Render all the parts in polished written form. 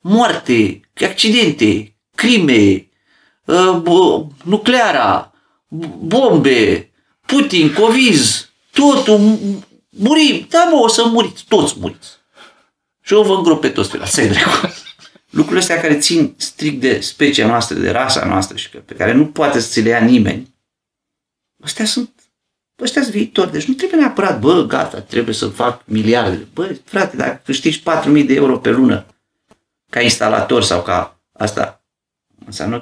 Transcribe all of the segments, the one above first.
moarte, accidente, crime, nucleara, bombe, Putin, COVID, totul, murim, da, o să muriți, toți muriți. Și eu vă îngrop pe toți pe la lucrurile astea care țin strict de specia noastră, de rasa noastră și pe care nu poate să ți le ia nimeni, ăstea sunt viitori. Deci nu trebuie neapărat, gata, trebuie să fac miliarde. Frate, dacă câștigi 4.000 de euro pe lună ca instalator sau ca asta, înseamnă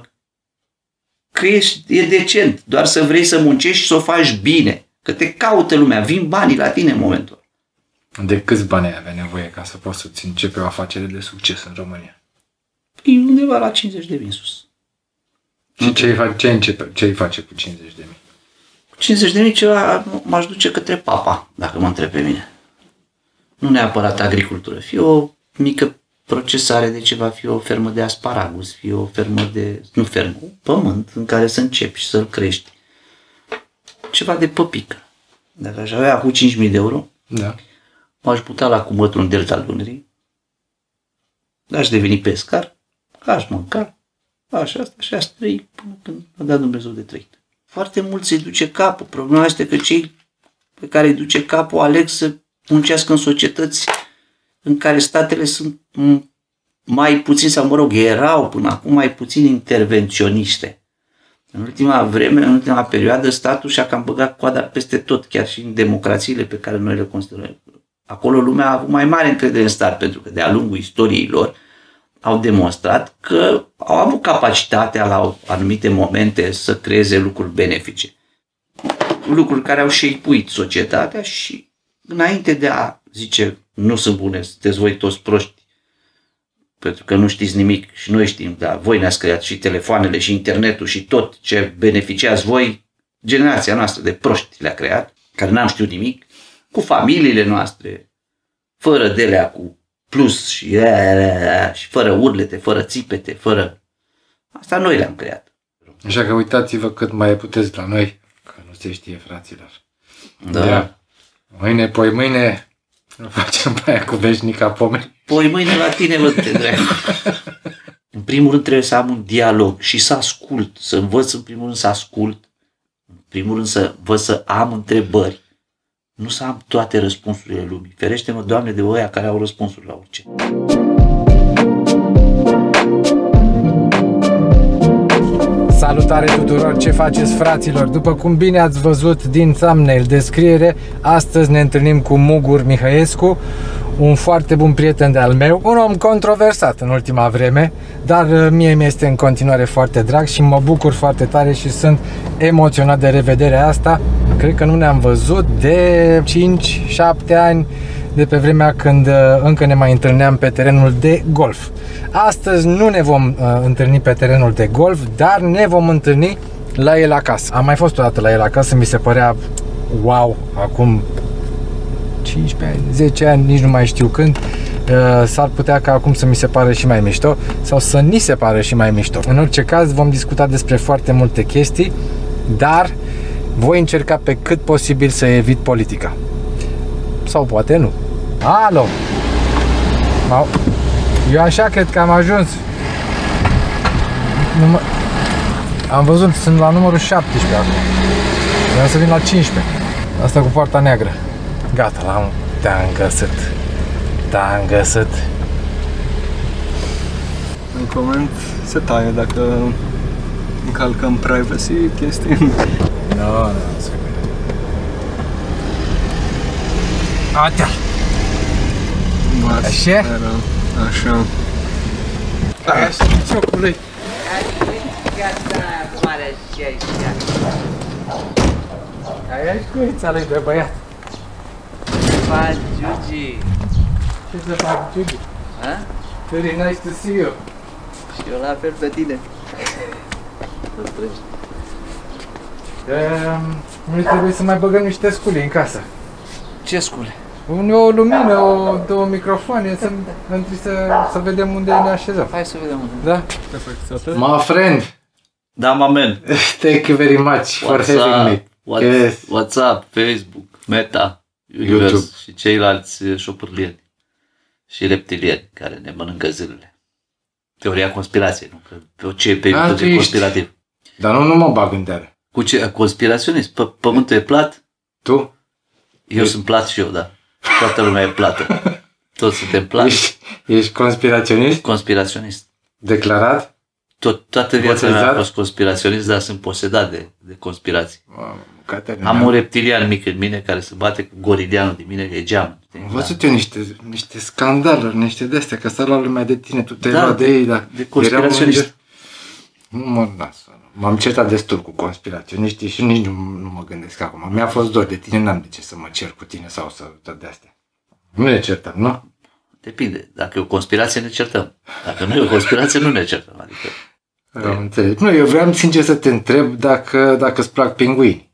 că e decent. Doar să vrei să muncești și să o faci bine. Că te caută lumea, vin banii la tine în momentul. De câți bani ai avea nevoie ca să poți să-ți începe o afacere de succes în România? E undeva la 50.000 în sus. Și ce îi face cu 50.000? Cu 50.000 ceva m-aș duce către papa, dacă mă întreb pe mine. Nu neapărat agricultură, fie o mică procesare de ceva, fie o fermă de asparagus, fie o fermă de... nu fermă, un pământ în care să începi și să-l crești. Ceva de păpică. Dacă aș avea cu 5.000 de euro, da, m-aș putea la cumătul în delta Dunării, aș deveni pescar, aș mânca, așa trăi până când a dat Dumnezeu de trăit. Foarte mult se duce capul. Problema este că cei pe care îi duce capul aleg să muncească în societăți în care statele sunt mai puțin, sau mă rog, erau până acum mai puțin intervenționiste. În ultima vreme, în ultima perioadă, statul și-a cam băgat coada peste tot, chiar și în democrațiile pe care noi le considerăm. Acolo lumea a avut mai mare încredere în stat, pentru că de-a lungul istoriei lor au demonstrat că au avut capacitatea la anumite momente să creeze lucruri benefice. Lucruri care au șeipuit societatea și înainte de a zice nu sunt bune, sunteți voi toți proști, pentru că nu știți nimic și noi știm, dar voi ne-ați creat și telefoanele și internetul și tot ce beneficiați voi, generația noastră de proști le-a creat, care n-am știut nimic, cu familiile noastre, fără delea cu plus și fără urlete, fără țipete, fără... Asta noi le-am creat. Așa că uitați-vă cât mai puteți la noi, că nu se știe, fraților. Da. Mâine, poi mâine, nu facem pe aia cu veșnica pomeni. Poi mâine la tine vă te dracu. În primul rând trebuie să am un dialog și să ascult, să învăț în primul rând să ascult, în primul rând să învăț să am întrebări, nu să am toate răspunsurile lumii. Ferește-mă, Doamne, de oia care au răspunsuri la orice. Salutare tuturor, ce faceți, fraților? După cum bine ați văzut din thumbnail descriere, astăzi ne întâlnim cu Mugur Mihăescu, un foarte bun prieten de-al meu, un om controversat în ultima vreme, dar mie mi-este în continuare foarte drag și mă bucur foarte tare și sunt emoționat de revederea asta. Cred că nu ne-am văzut de 5-7 ani, de pe vremea când încă ne mai întâlneam pe terenul de golf. Astăzi nu ne vom întâlni pe terenul de golf, dar ne vom întâlni la el acasă. Am mai fost o dată la el acasă, mi se părea wow, acum 15 ani, 10 ani, nici nu mai știu când. S-ar putea ca acum să mi se pare și mai mișto sau să ni se pare și mai mișto. În orice caz vom discuta despre foarte multe chestii, dar voi încerca pe cât posibil să evit politica. Sau poate nu. Alo! Eu așa cred că am ajuns. Am văzut, sunt la numărul 17 acum. Vreau să vin la 15. Asta cu poarta neagră. Gata, te-am găsit. Te-am găsit. În coment se taie dacă încalcăm privacy chestii. Nu, se vede. Atea! Așa? Așa. Așa, ciocului. Aia e cuița lui de băiat. Ce faci, Giugi? Ce să fac, Giugi? Very nice to see you. Și eu la fel pe tine. Noi trebuie să mai băgăm niște scule în casă. Ce scule? O lumină, două microfoane, să vedem unde ne așezăm. Hai să vedem unde. Da? Perfect. My friend, Da, mamen. thank you very much for having me. WhatsApp, Facebook, Meta, Universe și ceilalți șopârlieni și reptilieni care ne mănâncă zilele. Teoria conspirației, nu? Că pe ce pe conspirativ. Dar nu mă bag în deală. Cu ce? Conspiraționist? Pământul e plat? Tu? Eu sunt plat și eu, da. Toată lumea e plată. Toți suntem plați. Ești conspiraționist? Conspiraționist. Declarat? Toată viața mea a fost conspiraționist, dar sunt posedat de conspirații. Am un reptilian mic în mine care se bate cu gorilianul din mine, că e geam. Am văzut eu niște scandaluri, niște de-astea, că s-a luat lumea de tine, tu te-ai luat de ei, dar... De conspiraționist. Nu mă lasă. M-am certat destul cu conspiraționiștii și nici nu mă gândesc acum. Mi-a fost dor de tine, n-am de ce să mă cer cu tine sau să de astea. Nu ne certăm, nu? Depinde. Dacă e o conspirație, ne certăm. Dacă nu e o conspirație, nu ne certăm. Adică... Am înțeles. Nu, eu vreau sincer să te întreb dacă îți plac pinguini.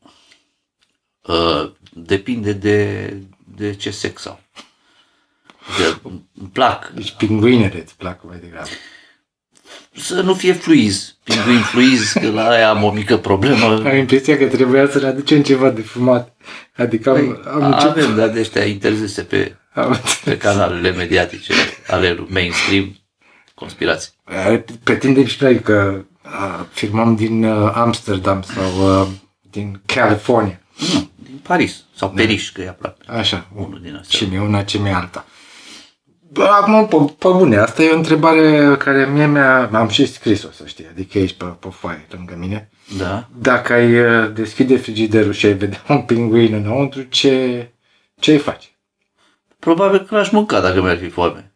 Depinde de ce sex au. Îmi plac. Deci pinguinele îți plac mai degrabă. Să nu fie fluiz. Pinguin fluiz, că la aia am o mică problemă. Am impresia că trebuia să ne aducem ceva de fumat. Adică avem, dar de ăștia interzise pe canalele mediatice ale lui mainstream conspirații. Pretindem și noi că filmăm din Amsterdam sau din California. Nu, din Paris sau Periș, că e aproape. Așa, unul din astea. Ce mi-e una, ce mi-e alta. Acum, pe bune, asta e o întrebare care mie am și scris-o, să știi, adică ești pe foaie lângă mine. Da. Dacă ai deschide frigiderul și ai vedea un pinguin înăuntru, ce-i face? Probabil că l-aș mânca dacă mi-ar fi foame.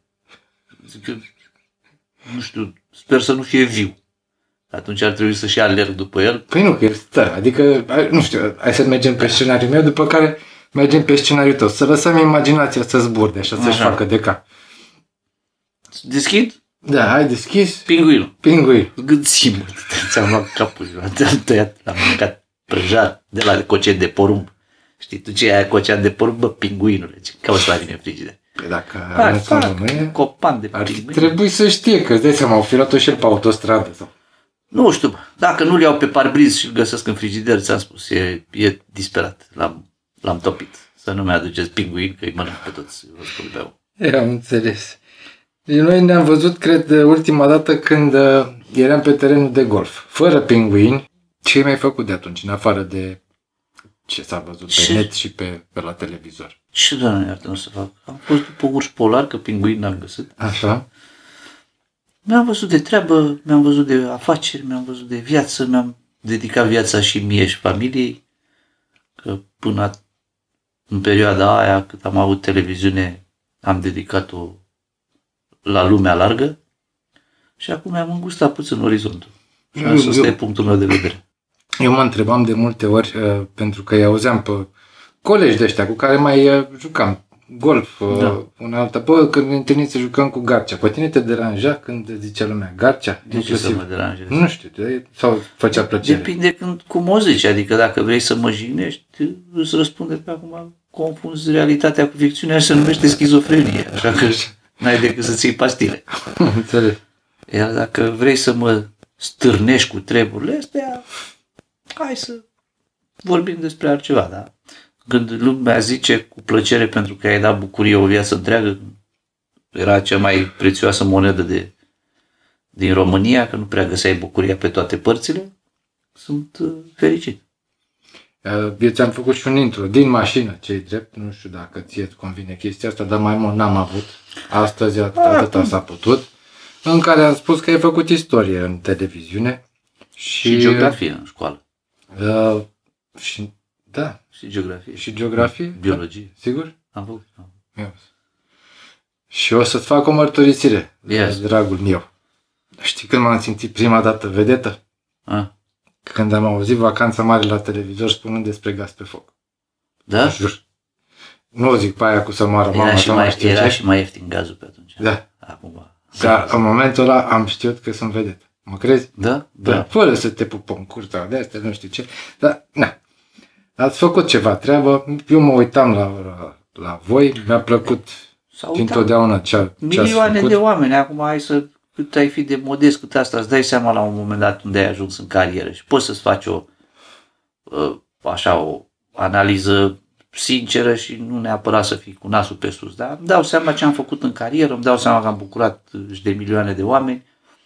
Nu știu, sper să nu fie viu. Atunci ar trebui să-și alerg după el. Păi nu, că el stă, adică, nu știu, hai să mergem pe scenariul meu, după care mergem pe scenariul tău. Să lăsăm imaginația să zburde, așa, să-și facă de cap. Deschid? Da, hai deschis. Pinguinul. Gândți-mă, ți-am luat capul, te-am tăiat, am mâncat prăjar de la cocet de porumb. Știi tu ce e aia cocet de porumb? Bă, pinguinule, ce cauți la mine în frigider? Păi dacă arăți în România, copan de pinguin. Trebuie să știe, că îți dai seama, au fi luat-o și el pe autostradă. Sau... Nu știu, dacă nu-l iau pe parbriz și îl găsesc în frigider, ți-am spus, e disperat, l-am topit. Să nu mi-aduceți pinguin, că îi mănânc pe toți, vă spun pe eu. Am înțeles. Noi ne-am văzut, cred, ultima dată când eram pe terenul de golf. Fără pinguini, ce ai mai făcut de atunci, în afară de ce s-a văzut pe net și pe la televizor? Ce, Doamne, iartă, nu să fac? Am fost după urși polar, că pinguini n-am găsit. Așa. Mi-am văzut de treabă, mi-am văzut de afaceri, mi-am văzut de viață, mi-am dedicat viața și mie și familiei, că până în perioada aia, cât am avut televiziune, am dedicat-o la lumea largă și acum mi-am îngustat puțin orizontul. Și asta e punctul meu de vedere. Eu mă întrebam de multe ori, pentru că îi auzeam pe colegi de ăștia cu care mai jucam golf, una alta. Bă, când ne întâlnim să jucăm cu Garcea, pe tine te deranja când zicea lumea Garcea? De ce să mă deranjez? Nu știu, sau făcea plăcere? Depinde cum o zici, adică dacă vrei să mă jignești, îți răspunde că acum confunzi realitatea cu ficțiunea și se numește schizofrenie, așa că n-ai decât să-ți iei pastile. Înțeleg. Iar dacă vrei să mă stârnești cu treburile astea, hai să vorbim despre altceva, da? Când lumea zice cu plăcere pentru că ai dat bucurie o viață întreagă, era cea mai prețioasă monedă din România, că nu prea găseai bucuria pe toate părțile, sunt fericit. Eu ți-am făcut și un intro din mașină, ce-i drept, nu știu dacă ție-ți convine chestia asta, dar mai mult n-am avut. Astăzi atâta s-a putut, în care am spus că ai făcut istorie în televiziune. Și geografie în școală. Și da. Și geografie. Și geografie? Biologie. Sigur? Am făcut. Și o să-ți fac o mărturisire, yes. Dragul meu. Știi când m-am simțit prima dată vedetă? Când am auzit Vacanța Mare la televizor spunând despre Gaz pe foc. Da? Jur. Nu o zic pe aia cu să moară mama. Era și mai ieftin gazul pe atunci. Da. Acum. Dar în momentul ăla am știut că sunt vedetă. Mă crezi? Da? Da. Fără să te pupăm curța de astea, nu știu ce. Dar, na. Ați făcut ceva treabă. Eu mă uitam la voi. Mi-a plăcut dintotdeauna ce ați făcut. Milioane de oameni. Acum hai să... Cât ai fi de modest, cât asta, îți dai seama la un moment dat unde ai ajuns în carieră și poți să-ți faci o analiză sinceră și nu neapărat să fii cu nasul pe sus, dar îmi dau seama ce am făcut în carieră, îmi dau seama că am bucurat și de milioane de oameni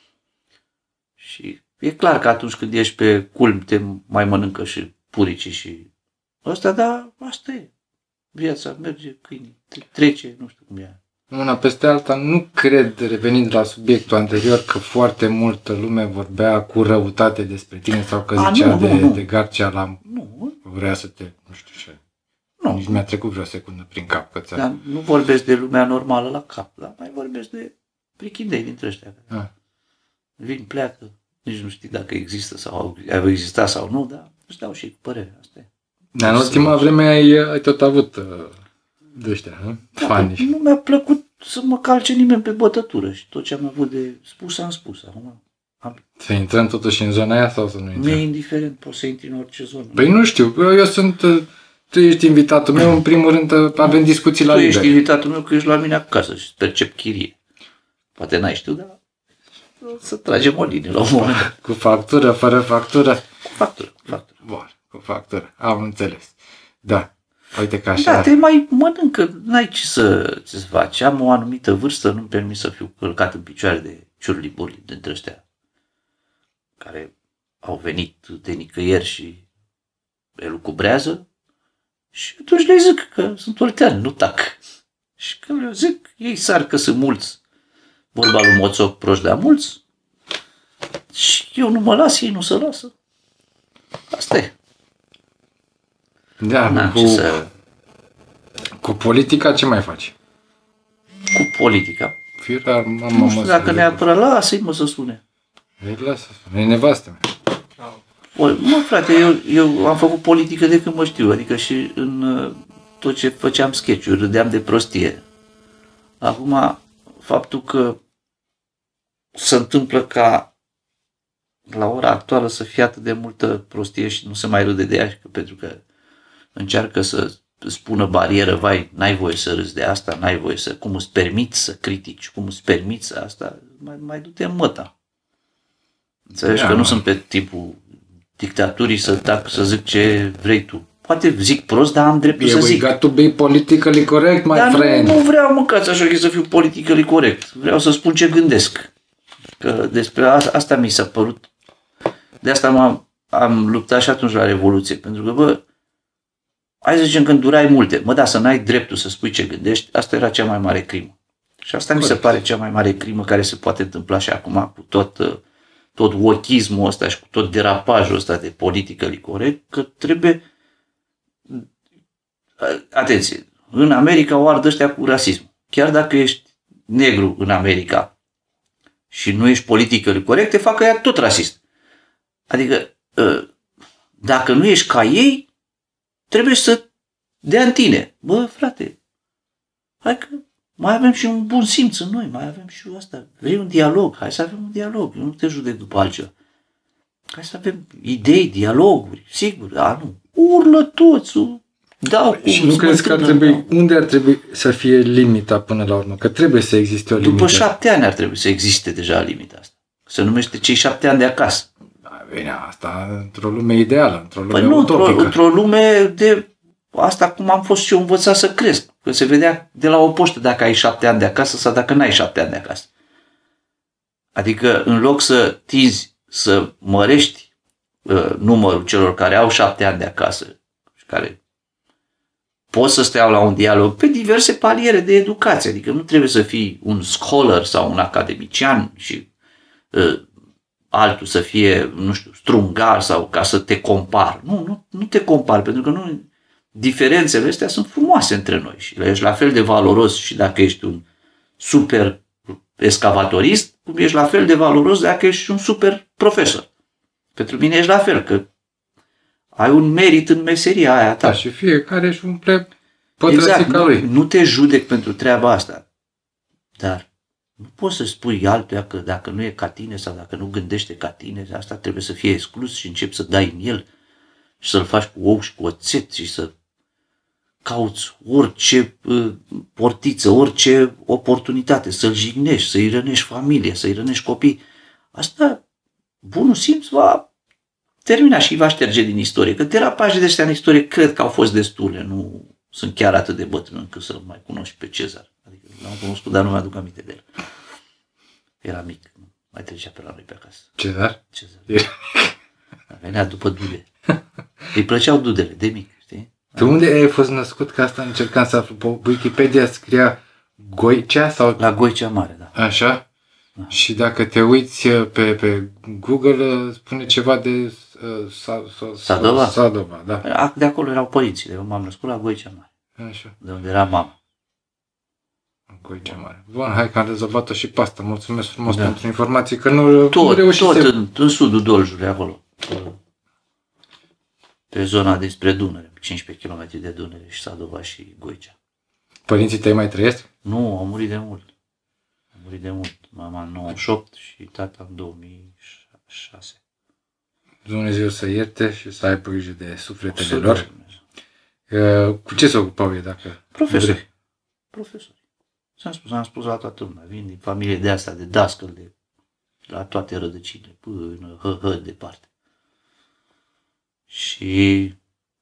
Și e clar că atunci când ești pe culmi te mai mănâncă și puricii și ăsta, dar asta e. Viața merge, câini, trece, nu știu cum e. Una peste alta, nu cred, revenind la subiectul anterior, că foarte multă lume vorbea cu răutate despre tine sau că zicea de Garcia la... Nu. Vrea să te... nu știu ce. Nu. Nici mi-a trecut vreo secundă prin cap că Dar nu vorbesc de lumea normală la cap, dar mai vorbesc de prichindei dintre ăștia. Vin, pleacă, nici nu știi dacă există sau au existat sau nu, dar își dau și cu părere, asta e. Dar în ultima vreme ai tot avut de ăștia, nu? Fani. Nu mi-a plăcut să mă calce nimeni pe bătătură și tot ce am avut de spus, am spus. Acum să intrăm totuși în zona aia sau să nu intrăm? Mi-e indiferent, poți să intri în orice zonă. Păi nu știu, eu sunt... Tu ești invitatul meu, în primul rând avem discuții la liber. Tu ești invitatul meu că ești la mine acasă și percep chirie. Poate n-ai știut, dar să tragem o linie la un moment. Cu factură, fără factură? Cu factură, cu factură. Bun, cu factură, am înțeles. Da, uite că așa... Da, te mai mănâncă, n-ai ce să faci. Am o anumită vârstă, nu-mi permis să fiu călcat în picioare de ciurli-burli dintre ăștia care au venit de nicăieri și elucubrează. Și atunci le zic că sunt olteani, nu tac. Și când le zic, ei sar că sunt mulți. Vorba lui Moțoc, proști de-a mulți. Și eu nu mă las, ei nu se lasă. Asta e. Da, cu politica ce mai faci? Cu politica. Firar, nu știu dacă neapărat, lasă-i mă să sune. Lasă, e nevastă mea. Mă, frate, eu am făcut politică de când mă știu, adică și în tot ce făceam sketch-uri, râdeam de prostie. Acum, faptul că se întâmplă ca la ora actuală să fie atât de multă prostie și nu se mai râde de ea, pentru că încearcă să spună barieră, vai, n-ai voie să râzi de asta, n-ai voie să, cum îți permiți să critici, cum îți permiți asta, mai du-te în măta. Înțelegi că nu sunt pe tipul dictaturii să zic ce vrei tu. Poate zic prost, dar am dreptul să zic. You got to be politically correct, my dar friend. Nu vreau mâncați așa să fiu politically corect. Vreau să spun ce gândesc. Că despre asta mi s-a părut. De asta am luptat și atunci la Revoluție. Pentru că, bă, hai să zicem când durai multe. Mă, da, să n-ai dreptul să spui ce gândești, asta era cea mai mare crimă. Și asta mi se pare cea mai mare crimă care se poate întâmpla și acum cu tot wokismul ăsta și cu tot derapajul ăsta de politically corect, că trebuie... Atenție, în America o ard ăștia cu rasism. Chiar dacă ești negru în America și nu ești politically corect, te facă ea tot rasist. Adică, dacă nu ești ca ei, trebuie să dea în tine. Bă, frate, hai că mai avem și un bun simț în noi, mai avem și asta. Vrei un dialog? Hai să avem un dialog. Eu nu te judec după altceva. Hai să avem idei, dialoguri, sigur, nu. Urlă toți, și nu crezi că unde ar trebui să fie limita până la urmă? Că trebuie să existe o limită. După 7 ani ar trebui să existe deja limita asta. Se numește cei 7 ani de acasă. Bine, asta într-o lume ideală, într-o lume utopică. Într-o lume de asta cum am fost și eu învățat să cresc. Că se vedea de la o poștă dacă ai 7 ani de acasă sau dacă n-ai 7 ani de acasă. Adică în loc să tinzi să mărești numărul celor care au 7 ani de acasă și care pot să stea la un dialog pe diverse paliere de educație. Adică nu trebuie să fii un scholar sau un academician și altul să fie, nu știu, strungar sau ca să te compari. Nu te compari, pentru că diferențele astea sunt frumoase între noi și ești la fel de valoros și dacă ești un super excavatorist, cum ești la fel de valoros dacă ești un super profesor. Pentru mine ești la fel, că ai un merit în meseria aia ta. Da, și fiecare își umple pătrățica lui. Nu te judec pentru treaba asta, dar nu poți să spui altuia că dacă nu e ca tine sau dacă nu gândește ca tine, asta trebuie să fie exclus și începi să dai în el și să-l faci cu ou și cu oțet și să cauți orice portiță, orice oportunitate, să-l jignești, să-i rănești familie, să-i rănești copii. Asta, bunul simț va termina și îi va șterge din istorie. Că derapajele de astea în istorie cred că au fost destule, nu sunt chiar atât de bătrân încât să-l mai cunosc pe Cezar. Adică l-am cunoscut, dar nu mi-aduc aminte de el. Era mic. mai trecea pe la noi pe acasă. Cezar? Cezar. Venea după dude. Îi plăceau dudele de mic, știi? De unde ai fost născut? Că asta încercam să aflu. Pe Wikipedia scria Goicea sau... La Goicea Mare, da. Așa? Și dacă te uiți pe Google, spune ceva de Sadova? Sadova, da. De acolo erau părinții. Eu m-am născut la Goicea Mare. Așa. De unde era mama. Goicea Mare. Bun, hai că am rezolvat-o și pe asta. Mulțumesc frumos pentru informații, că nu reușisem. Tot în sudul Doljului, acolo. Pe zona dinspre Dunăre, 15 km de Dunăre și Sadova și Goicea. Părinții tăi mai trăiesc? Nu, au murit de mult. Mama în 98 și tata în 2006. Dumnezeu să ierte și să aibă grijă de sufletele lor. Cu ce se ocupau ei dacă... Profesori. Am spus la toată lumea. Vin din familie de asta, de dascăl, de la toate rădăcinile, până departe. Și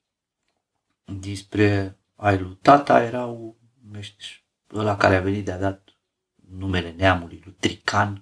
despre ai lui tata erau meșteși. Ăla care a venit de-a dat numele neamului, lui Trican,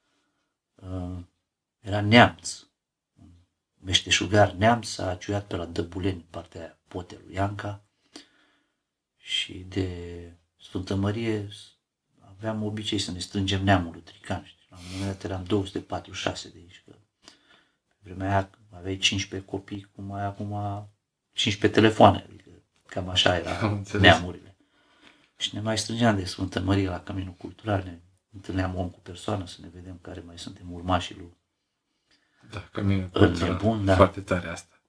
era neamț. Meșteșugar neamț, s-a aciuiat pe la Dăbuleni, partea aia, Potelul Ianca. Și de Sfântă Mărie aveam obicei să ne strângem neamul lui Trican. La un moment dat eram 246 de aici. Că pe vremea aia aveai 15 copii, cum ai acum 15 telefoane. Adică cam așa era neamurile. Și ne mai strângeam de Sfântă Mărie la Căminul Cultural, ne întâlneam om cu persoană să ne vedem care mai suntem urmașii lui. Da, Căminul Cultural, nebun, da. Foarte tare asta.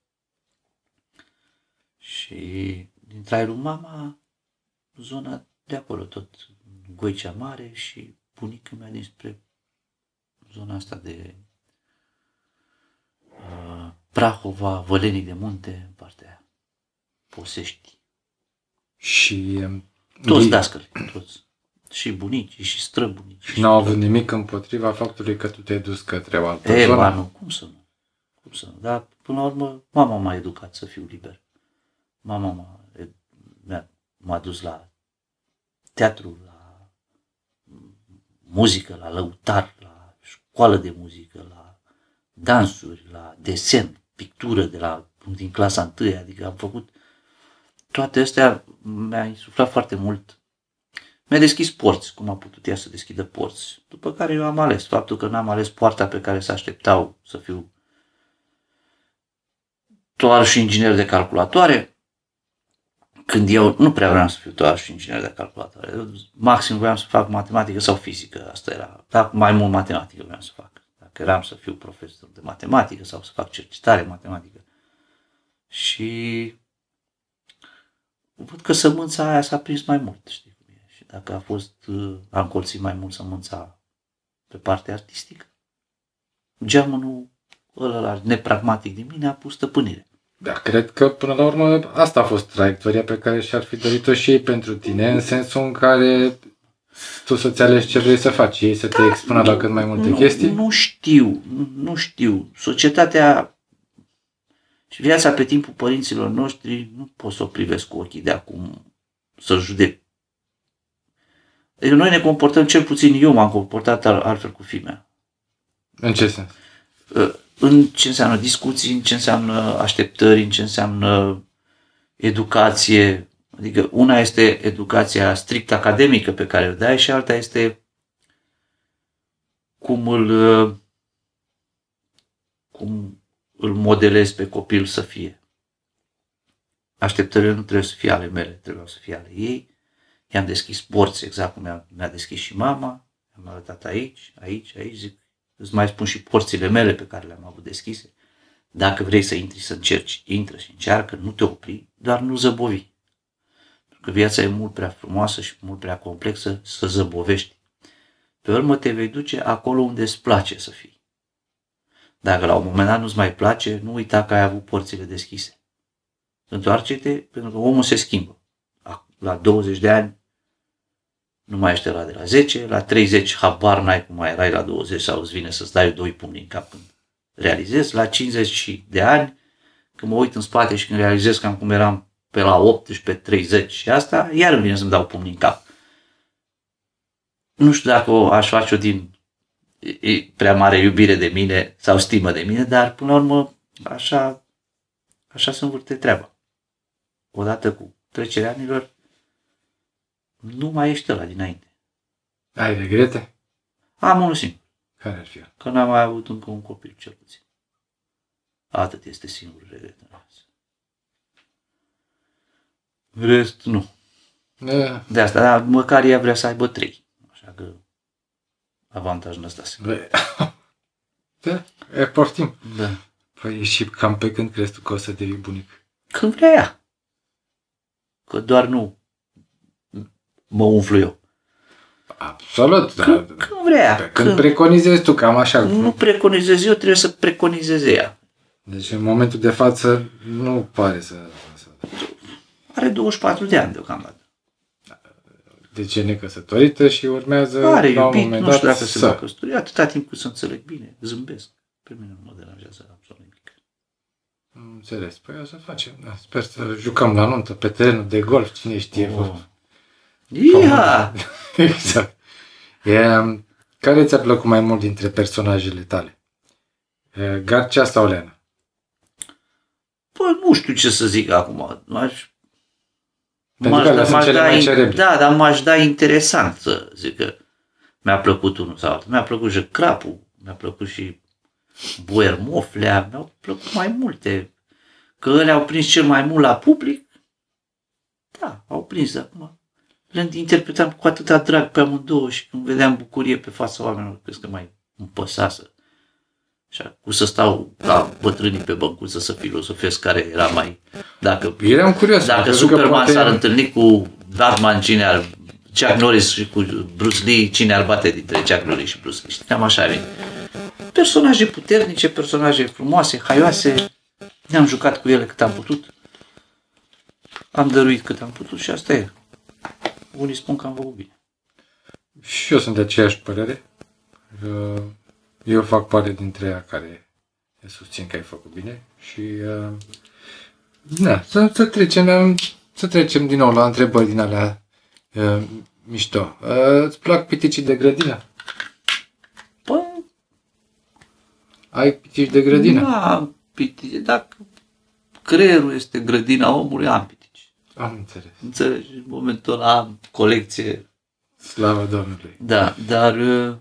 Și din traiul lui mama, zona de acolo tot, Goicea Mare și bunica mea dinspre zona asta de Prahova, Vălenii de Munte, în partea aia, Posești. Și... Toți dascăli, toți. Și bunici, și străbunici. Și n-au avut nimic împotriva faptului că tu te-ai dus către o altă zonă? Nu, cum să nu. Dar până la urmă, mama m-a educat să fiu liber. Mama m-a dus la teatru, la muzică, la lăutar, la școală de muzică, la dansuri, la desen, pictură din clasa 1, adică am făcut toate astea, mi-a insuflat foarte mult. Mi-a deschis porți, cum a putut ea să deschidă porți. După care eu am ales faptul că n-am ales poarta pe care se așteptau să fiu toar și inginer de calculatoare, când eu nu prea vreau să fiu toar și inginer de calculatoare. Eu, maxim vreau să fac matematică sau fizică, asta era, dar mai mult matematică vreau să fac. Dacă eram să fiu profesor de matematică sau să fac cercetare matematică. Și văd că sămânța aia s-a prins mai mult, știi cum e. Și dacă a încolțit mai mult sămânța pe partea artistică, geamănul ăla nepragmatic din mine a pus stăpânire. Da, cred că până la urmă asta a fost traiectoria pe care și-ar fi dorit-o și ei pentru tine, în sensul în care tu să-ți alegi ce vrei să faci, ei să te expună la cât mai multe chestii? Nu știu. Societatea și viața pe timpul părinților noștri nu pot să o privesc cu ochii de acum, să judec. Deci noi ne comportăm, cel puțin eu m-am comportat altfel cu fimea. În ce sens? În ce înseamnă discuții, în ce înseamnă așteptări, în ce înseamnă educație. Adică una este educația strict academică pe care o dai și alta este cum îl modelezi pe copil să fie. Așteptările nu trebuie să fie ale mele, trebuie să fie ale ei. I-am deschis porți exact cum mi-a deschis și mama. Am arătat aici, zic, îți mai spun și porțile mele pe care le-am avut deschise. Dacă vrei să intri, să încerci, intră și încearcă, nu te opri, dar nu zăbovi. Pentru că viața e mult prea frumoasă și mult prea complexă să zăbovești. Pe urmă te vei duce acolo unde îți place să fii. Dacă la un moment dat nu-ți mai place, nu uita că ai avut porțile deschise. Întoarce-te, pentru că omul se schimbă. La 20 de ani nu mai ești ăla de la 10, la 30 habar n-ai cum mai erai la 20 sau îți vine să-ți dai 2 pumni în cap când realizezi. La 50 de ani, când mă uit în spate și când realizez cam cum eram pe la 18, 30 și asta, iar îmi vine să-mi dau pumni în cap. Nu știu dacă aș face-o din e prea mare iubire de mine sau stimă de mine, dar până la urmă așa se învârte treaba. Odată cu trecerea anilor, nu mai ești ăla dinainte. Ai regrete? Am unul singur, Care ar fi? că n-am mai avut încă un copil, cel puțin. Atât este singurul regret în viață. Rest, nu. Da. De asta, dar măcar ea vrea să aibă 3. Așa că avantajul ăsta se. Da, e poftim. Da. Păi și cam pe când crezi tu că o să devii bunic? Când vrea ea. Că doar nu mă umflu eu. Absolut, da. Când vrea ea. Pe când preconizezi tu, cam așa. Nu preconizez eu, trebuie să preconizeze ea. Deci în momentul de față nu pare să... Are 24 de ani deocamdată. Deci e necăsătorită și urmează Are la un iubit, moment nu știu dat dacă se va căsători. Atâta timp cât să înțeleg bine, zâmbesc. Pe mine nu mă deranjează absolut nimic. Înțeles. Păi o să facem. Da. Sper să jucăm la nuntă pe terenul de golf. Cine știe. Ia! Exact. Care ți-a plăcut mai mult dintre personajele tale? Garcea sau Leana? Păi nu știu ce să zic acum. Pentru că alea sunt cele mai cerebri. Da, dar m-aș da interesant să zic că mi-a plăcut unul sau altul. Mi-a plăcut Jăcrapu, mi-a plăcut și Boier Moflea, mi-au plăcut mai multe. Că ălea au prins cel mai mult la public. Da, au prins acum. Le interpretam cu atâta drag pe amândouă și când vedeam bucurie pe fața oamenilor, crezi că mai îmi păsasă. Așa, cu să stau ca bătrânii pe băncuță să filosofesc care era mai... Eram curios. Dacă Superman s-ar întâlni cu Batman, Chuck Norris și cu Bruce Lee, cine ar bate dintre Chuck Norris și Bruce Lee? Cam așa e. Personaje puternice, personaje frumoase, haioase. Ne-am jucat cu ele cât am putut. Am dăruit cât am putut și asta e. Unii spun că am făcut bine. Și eu sunt de aceeași părere. Eu fac parte dintre ea care susțin că ai făcut bine și da, să trecem din nou la întrebări din alea mișto. Îți plac piticii de grădină? Păi, ai pitici de grădină? Da, pitici. Dacă creierul este grădina omului, am pitici. Am înțeles. Înțelegi? În momentul ăla am colecție. Slavă Domnului. Da, dar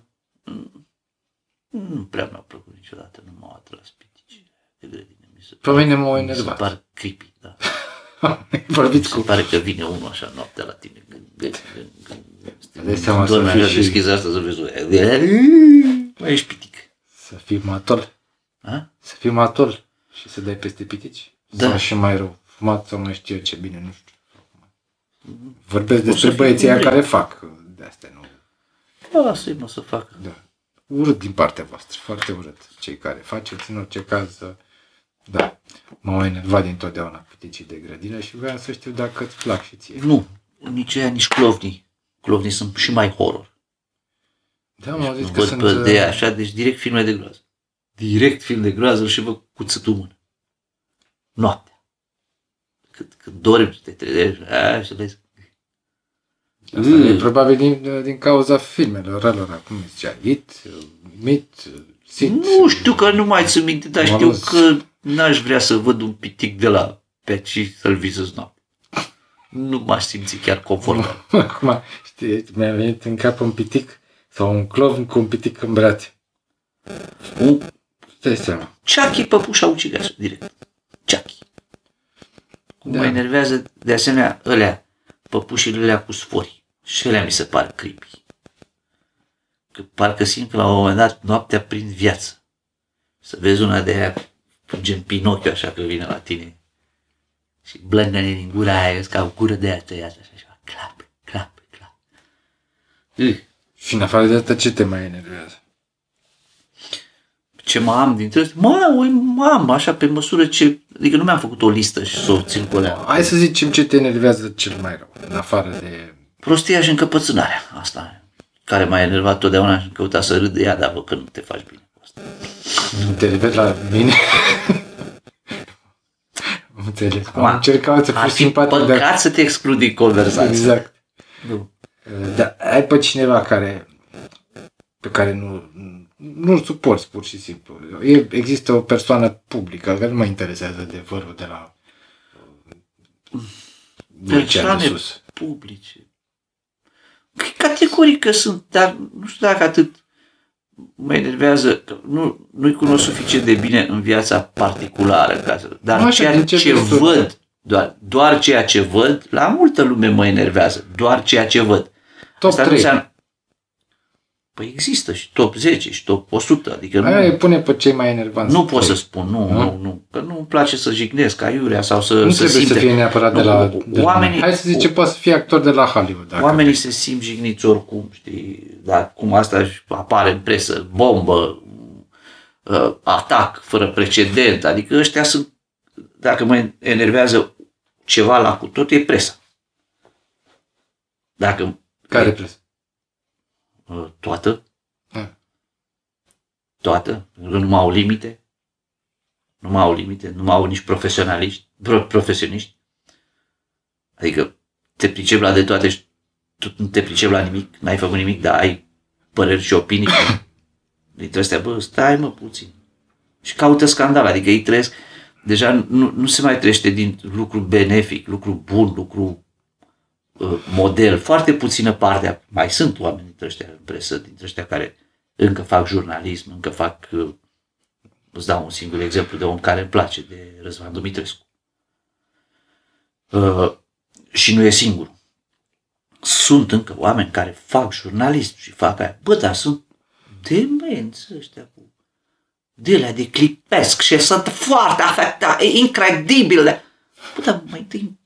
nu prea mi-au plăcut niciodată, nu m-au atras pitici de grădină. Pe mine m-au enervat. Mi se par creepy, da. Vorbiți cu... pare că vine unul așa noaptea la tine. Dai seama să Doamne, fii așa și... deschizi asta să vezi. Mai ești pitic. Să fii matol. A? Să fii matol și să dai peste pitici? Da. Sau și mai rău, fumat sau mai știu eu ce bine, nu știu. Vorbesc despre băieții aia care fac de astea, nu? Lasă-i mă să facă. Da. Urât din partea voastră, foarte urât. Cei care faceți, în orice caz, da, m-au enervat dintotdeauna piticii de grădină și vreau să știu dacă îți plac și ție. Nu, nici aia, nici clovnii. Clovnii sunt și mai horror. Da, m-au zis că văd sunt... pe de așa, deci direct filme de groază. Direct film de groază și văd cuțătul în mână. Noaptea. Cât dormi, te trezești, și vezi. Asta e probabil din cauza filmelor alora, cum zicea, Sit. Nu știu că nu mai țin minte, dar știu că n-aș vrea să văd un pitic de la pe și să-l vizez noapte. Nu m-aș simți chiar confortabil. Acum, știi, mi-a venit în cap un pitic sau un clovn cu un pitic în brațe. Stai seama. Chucky, păpușa ucigașă, direct. Chucky. Mă enervează de asemenea ălea, păpușile alea cu sfori. Și alea mi se par creepy. Că parcă simt că la un moment dat noaptea prind viață. Să vezi una de aia gen Pinocchio așa că vine la tine. Și blângăne din gura aia, ca o gură de aia tăiată așa. Clap. Și în afară de asta, ce te mai enervează? Ce mă am dintre astea? Mă am așa pe măsură ce... Adică nu mi-am făcut o listă și să o țin cu alea. Hai să zicem ce te enervează cel mai rău, în afară de... Prostia și încăpățânarea. Asta care m-a enervat totdeauna și am căutat să râd de ea, dar văd că nu te faci bine cu asta. Nu te referi la mine? Înțeles. Am încercat să fiu simpatic. Ar fi păcat să te exclud din conversație. Exact. Nu. Da, ai pe cineva pe care nu suporți pur și simplu. Există o persoană publică care nu mă interesează adevărul de la persoane publice. Categoric că sunt, dar nu știu dacă atât mă enervează, nu-i cunosc suficient de bine în viața particulară, dar ceea ce văd, doar ceea ce văd, la multă lume mă enervează, doar ceea ce văd. Top 3. Păi există și top 10 și top 100, adică aia pune pe cei mai enervanți. Nu pot să spun, nu, că nu îmi place să jignesc aiurea sau să nu trebuie simte. să fie neapărat de la oamenii, hai să zicem, poate să fie actor de la Hollywood. Oamenii se simt jigniți oricum, știi, dar cum asta apare în presă, bombă, atac fără precedent, adică ăștia sunt, dacă mă enervează ceva la cu tot, e presa. Care presă? Toată. Toată. Nu mai au limite. Nu mai au nici profesioniști. Adică te pricepi la de toate și tu nu te pricepi la nimic, n-ai făcut nimic, dar ai păreri și opinii. Dintre astea, stai puțin. Și caută scandal, adică ei trăiesc, deja nu se mai trăiește din lucru benefic, lucru bun, lucru model, foarte puțină parte, mai sunt oameni dintre ăștia în presă, dintre ăștia care încă fac jurnalism, încă fac, îți dau un singur exemplu de om care îmi place, de Răzvan Dumitrescu. Și nu e singur. Sunt încă oameni care fac jurnalism și fac aia. Dar sunt demenți ăștia cu de-alea de clipesc și sunt foarte afectați, e incredibil. Dar mai întâi,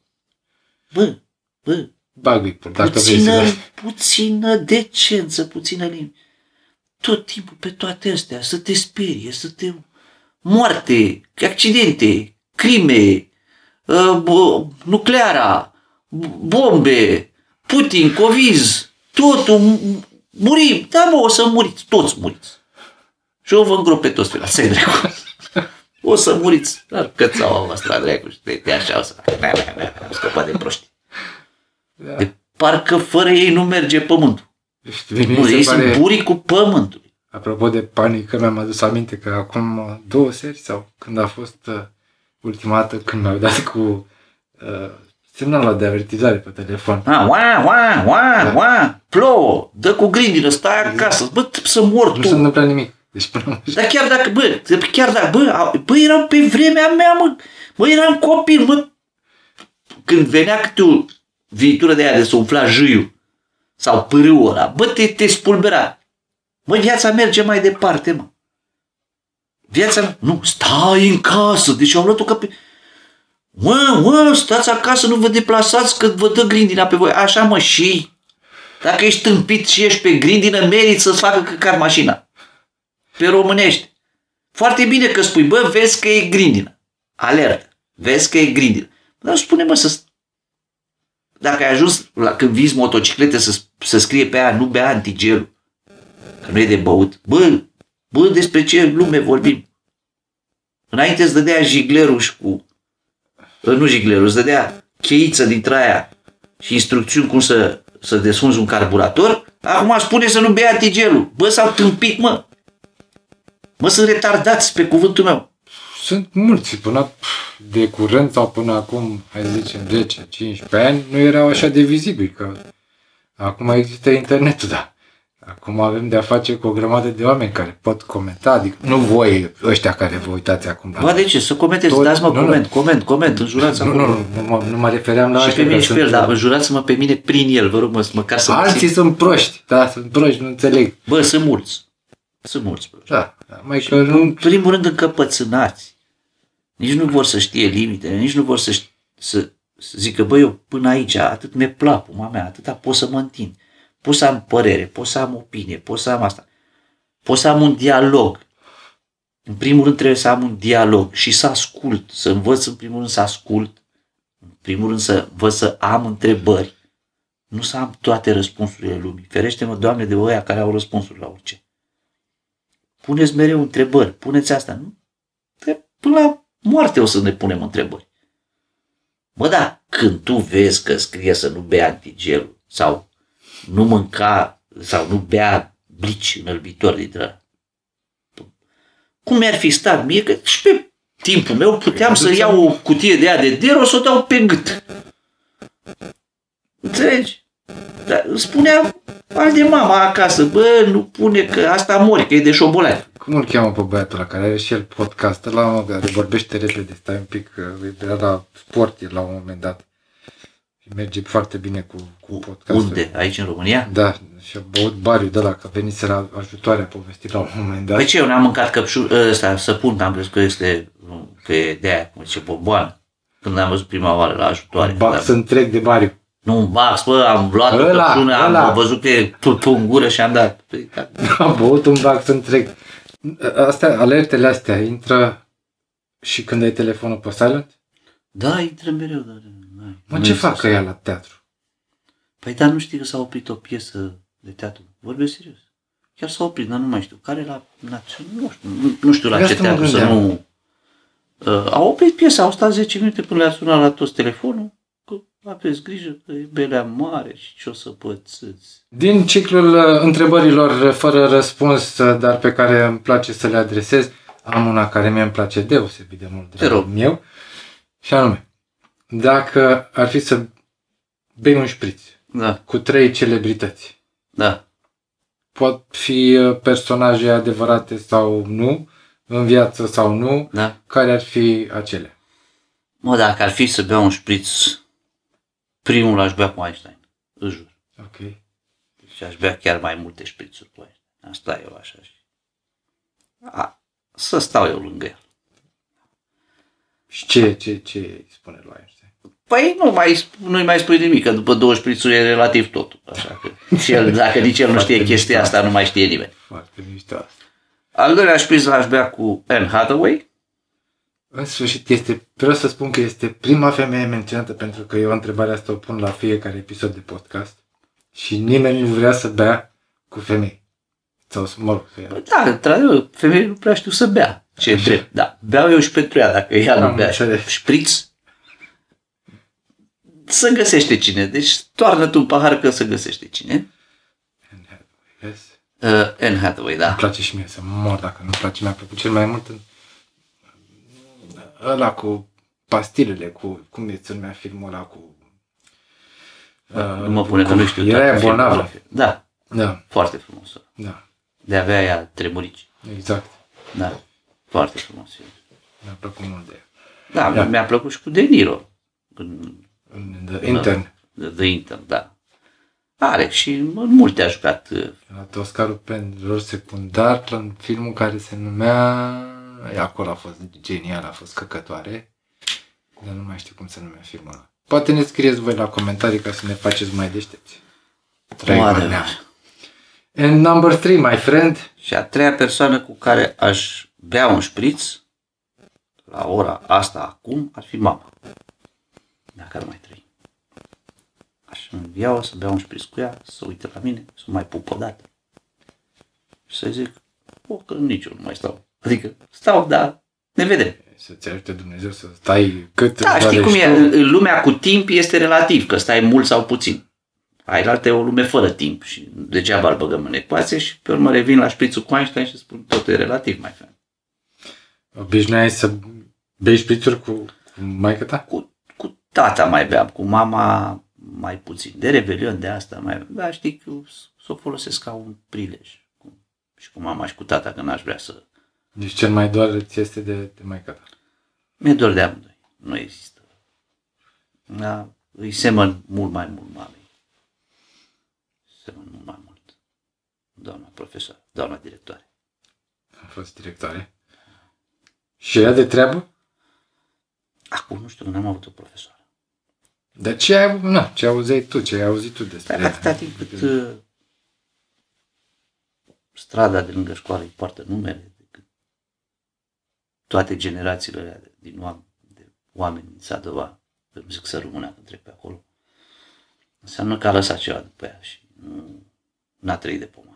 puțină decență, puțină limbi. Tot timpul pe toate astea, să te sperie, să te moarte, accidente, crime, nucleara, bombe, Putin, COVID, totul, murim, o să muriți, toți muriți. Și eu vă îngrop pe toți pe la să-i dracu. O să muriți, dar cățaua voastră, dracu, și de așa o să am scăpat de proști. Da. De parcă fără ei nu merge pământul. Ei sunt burii cu pământul. Apropo de panică, mi-am adus aminte că acum 2 seri sau când a fost ultima dată când mi-au dat cu semnalul de avertizare pe telefon. Plouă, dă cu grindină, stai acasă, să mor tu. Nu se întâmplă nimic. Deci, dar chiar dacă, eram pe vremea mea, eram copil, când venea câte o viitură de aia de să umfla jâiul sau pârâul ăla, te spulbera. Viața merge mai departe, Viața, nu, stai în casă, deci au luat-o ca pe... Stați acasă, nu vă deplasați că vă dă grindina pe voi. Așa, și dacă ești tâmpit și ești pe grindină, meriți să-ți facă căcat mașina. Pe românești. Foarte bine că spui, vezi că e grindină. Alertă. Vezi că e grindină. Dar spune, dacă ai ajuns când vizi motociclete să scrie pe aia, nu bea antigelul, că nu e de băut. Despre ce lume vorbim? Înainte îți dădea jiglerul și cu... Nu jiglerul, îți dădea cheiță dintre aia și instrucțiuni cum să desfunzi un carburator. Acum spune să nu bea antigelul. S-au tâmpit, sunt retardați, pe cuvântul meu. Sunt mulți, până de curând sau până acum, hai să zicem, 10-15 ani, nu erau așa de vizibili, că acum există internetul, da. Acum avem de-a face cu o grămadă de oameni care pot comenta, adică nu voi, ăștia care vă uitați acum. De ce? Să comentezi, dați-mă coment, înjurați-mă. Nu mă refeream la și pe mine și pe el, dar înjurați-mă pe mine prin el, vă rog, măcar să... Alții sunt proști, sunt proști, nu înțeleg. Sunt mulți. Da, în primul rând încăpățânați. Nici nu vor să știe limitele, nici nu vor să zică, eu până aici, atât mi-e plac, atâta pot să mă întind. Pot să am părere, pot să am opinie, pot să am asta. Pot să am un dialog. În primul rând trebuie să am un dialog și să ascult, să învăț în primul rând să ascult, în primul rând să învăț să am întrebări, nu să am toate răspunsurile lumii. Ferește-mă, Doamne, de ăia care au răspunsuri la orice. Puneți mereu întrebări, puneți asta. Nu? Până la moarte o să ne punem întrebări. Dar când tu vezi că scrie să nu bea antigelul sau nu mânca sau nu bea blici înălbitor dintre ăla, cum mi-ar fi stat mie, că și pe timpul meu puteam să iau o cutie de aia de Dero, să o dau pe gât. Înțelegi? Dar spunea al de mama acasă, bă, nu pune că asta mori, că e de șobolani. Cum îl cheamă pe băiatul ăla care are și el podcast ăla, care vorbește repede, stai un pic, era la sport la un moment dat. Și merge foarte bine cu podcastul. Unde? Aici în România? Da, și a băut bariu de ăla, că venise la ajutoarea povestit la un moment dat. Păi ce, eu n-am mâncat căpșul ăsta, săpun, am crezut că că e de aia, cum zice, bomboană. Când am văzut prima oară la ajutoare. Bax întreg de bariu. Nu un bax, bă, am luat o căpșună, am văzut că e tulpul în gură și am dat. Am băut un bax întreg. Astea, alertele astea intră și când ai telefonul pe silent? Da, intră mereu, dar... Mă, ce fac ăia la teatru? Păi dar nu știi că s-a oprit o piesă de teatru. Vorbesc serios. Chiar s-a oprit, dar nu mai știu. Care la național? Nu știu la ce teatru, să nu... Au oprit piesa, au stat 10 minute până le-a sunat la toți telefonul. Că aveți grijă că e belea mare și ce o să pățâți. Din ciclul întrebărilor fără răspuns, dar pe care îmi place să le adresez, am una care mie îmi place deosebit de mult, dragul meu, și anume, dacă ar fi să bei un șpriț cu 3 celebrități, pot fi personaje adevărate sau nu, în viață sau nu, care ar fi acele? Mă, dacă ar fi să bea un șpriț, primul aș bea cu Einstein, îți jur. Ok. Și aș bea chiar mai multe șprițuri cu Einstein. Asta eu așa. Să stau eu lângă el. Și ce spune lui Einstein? Păi nu-i mai spui nimic, că după 2 șprițuri e relativ totul. Așa că dacă nici el nu știe chestia asta, nu mai știe nimeni. Foarte mișto asta. Al doilea șpriț l-aș bea cu Anne Hathaway. În sfârșit, vreau să spun că este prima femeie menționată, pentru că eu întrebarea asta o pun la fiecare episod de podcast și nimeni nu vrea să bea cu femei. Sau mă rog, să ia. Da, într-adevăr, femeile nu prea știu să bea. Ce drept, da. Beau eu și pentru ea, dacă ea nu bea șpriț, să găsește cine. Deci toarnă tu un pahar că să găsește cine. Anne Hathaway, da. Îmi place și mie să mor dacă nu-mi place. Mi-a plăcut cel mai mult ăla cu pastilele, cum se numea filmul ăla cu... Nu mă pune că nu știu. Era bolnavă. Da. Foarte frumos. Da. De avea aia tremurici. Exact. Da. Foarte frumos. Mi-a plăcut mult de ea. Da, mi-a plăcut și cu De Niro. The Intern. The Intern, da. Are și în multe a jucat. A luat Oscarul pentru rol secundar în filmul care se numea... Acolo a fost genial, a fost căcătoare. Dar nu mai știu cum se numea filmul ăla. Poate ne scrieți voi la comentarii ca să ne faceți mai deștepți. And number 3, my friend. Și a treia persoană cu care aș bea un șpriț la ora asta acum ar fi mama. Dacă ar mai trăi. Aș învia-o să bea un șpriț cu ea, să uite la mine, să mai pup o dată. Și să zic, că nici eu nu mai stau. Adică stau, dar ne vedem. Să-ți ajute Dumnezeu să stai cât... Da, știi cum e, lumea cu timp este relativ, că stai mult sau puțin. Ailaltă e o lume fără timp și degeaba îl băgăm în ecuație și pe urmă revin la șprițul cu Einstein și spun tot e relativ, mai fain. Obișnuiai să bei șprițuri cu maică ta? Cu tata mai beam, cu mama mai puțin. De rebelion de asta mai... Da, știi că să o folosesc ca un prilej. Și cu mama și cu tata, că n-aș vrea să... Deci cel mai doar ți este de maică ta? Mi-e dor de amândoi. Nu există. Da, îi semăn mult mai mult mamei. Semăn mult mai mult. Doamna profesor, doamna directoare. A fost directoare. Și ea de treabă? Acum nu știu, că n-am avut o profesoară. Dar ce auzeai tu, ce ai auzit tu despre ea? Atâta timp cât strada de lângă școală îi poartă numele, decât toate generațiile de oameni din Sadova, îmi zic să rămână când trec pe acolo, înseamnă că a lăsat ceva după ea și n-a trăit de pomană.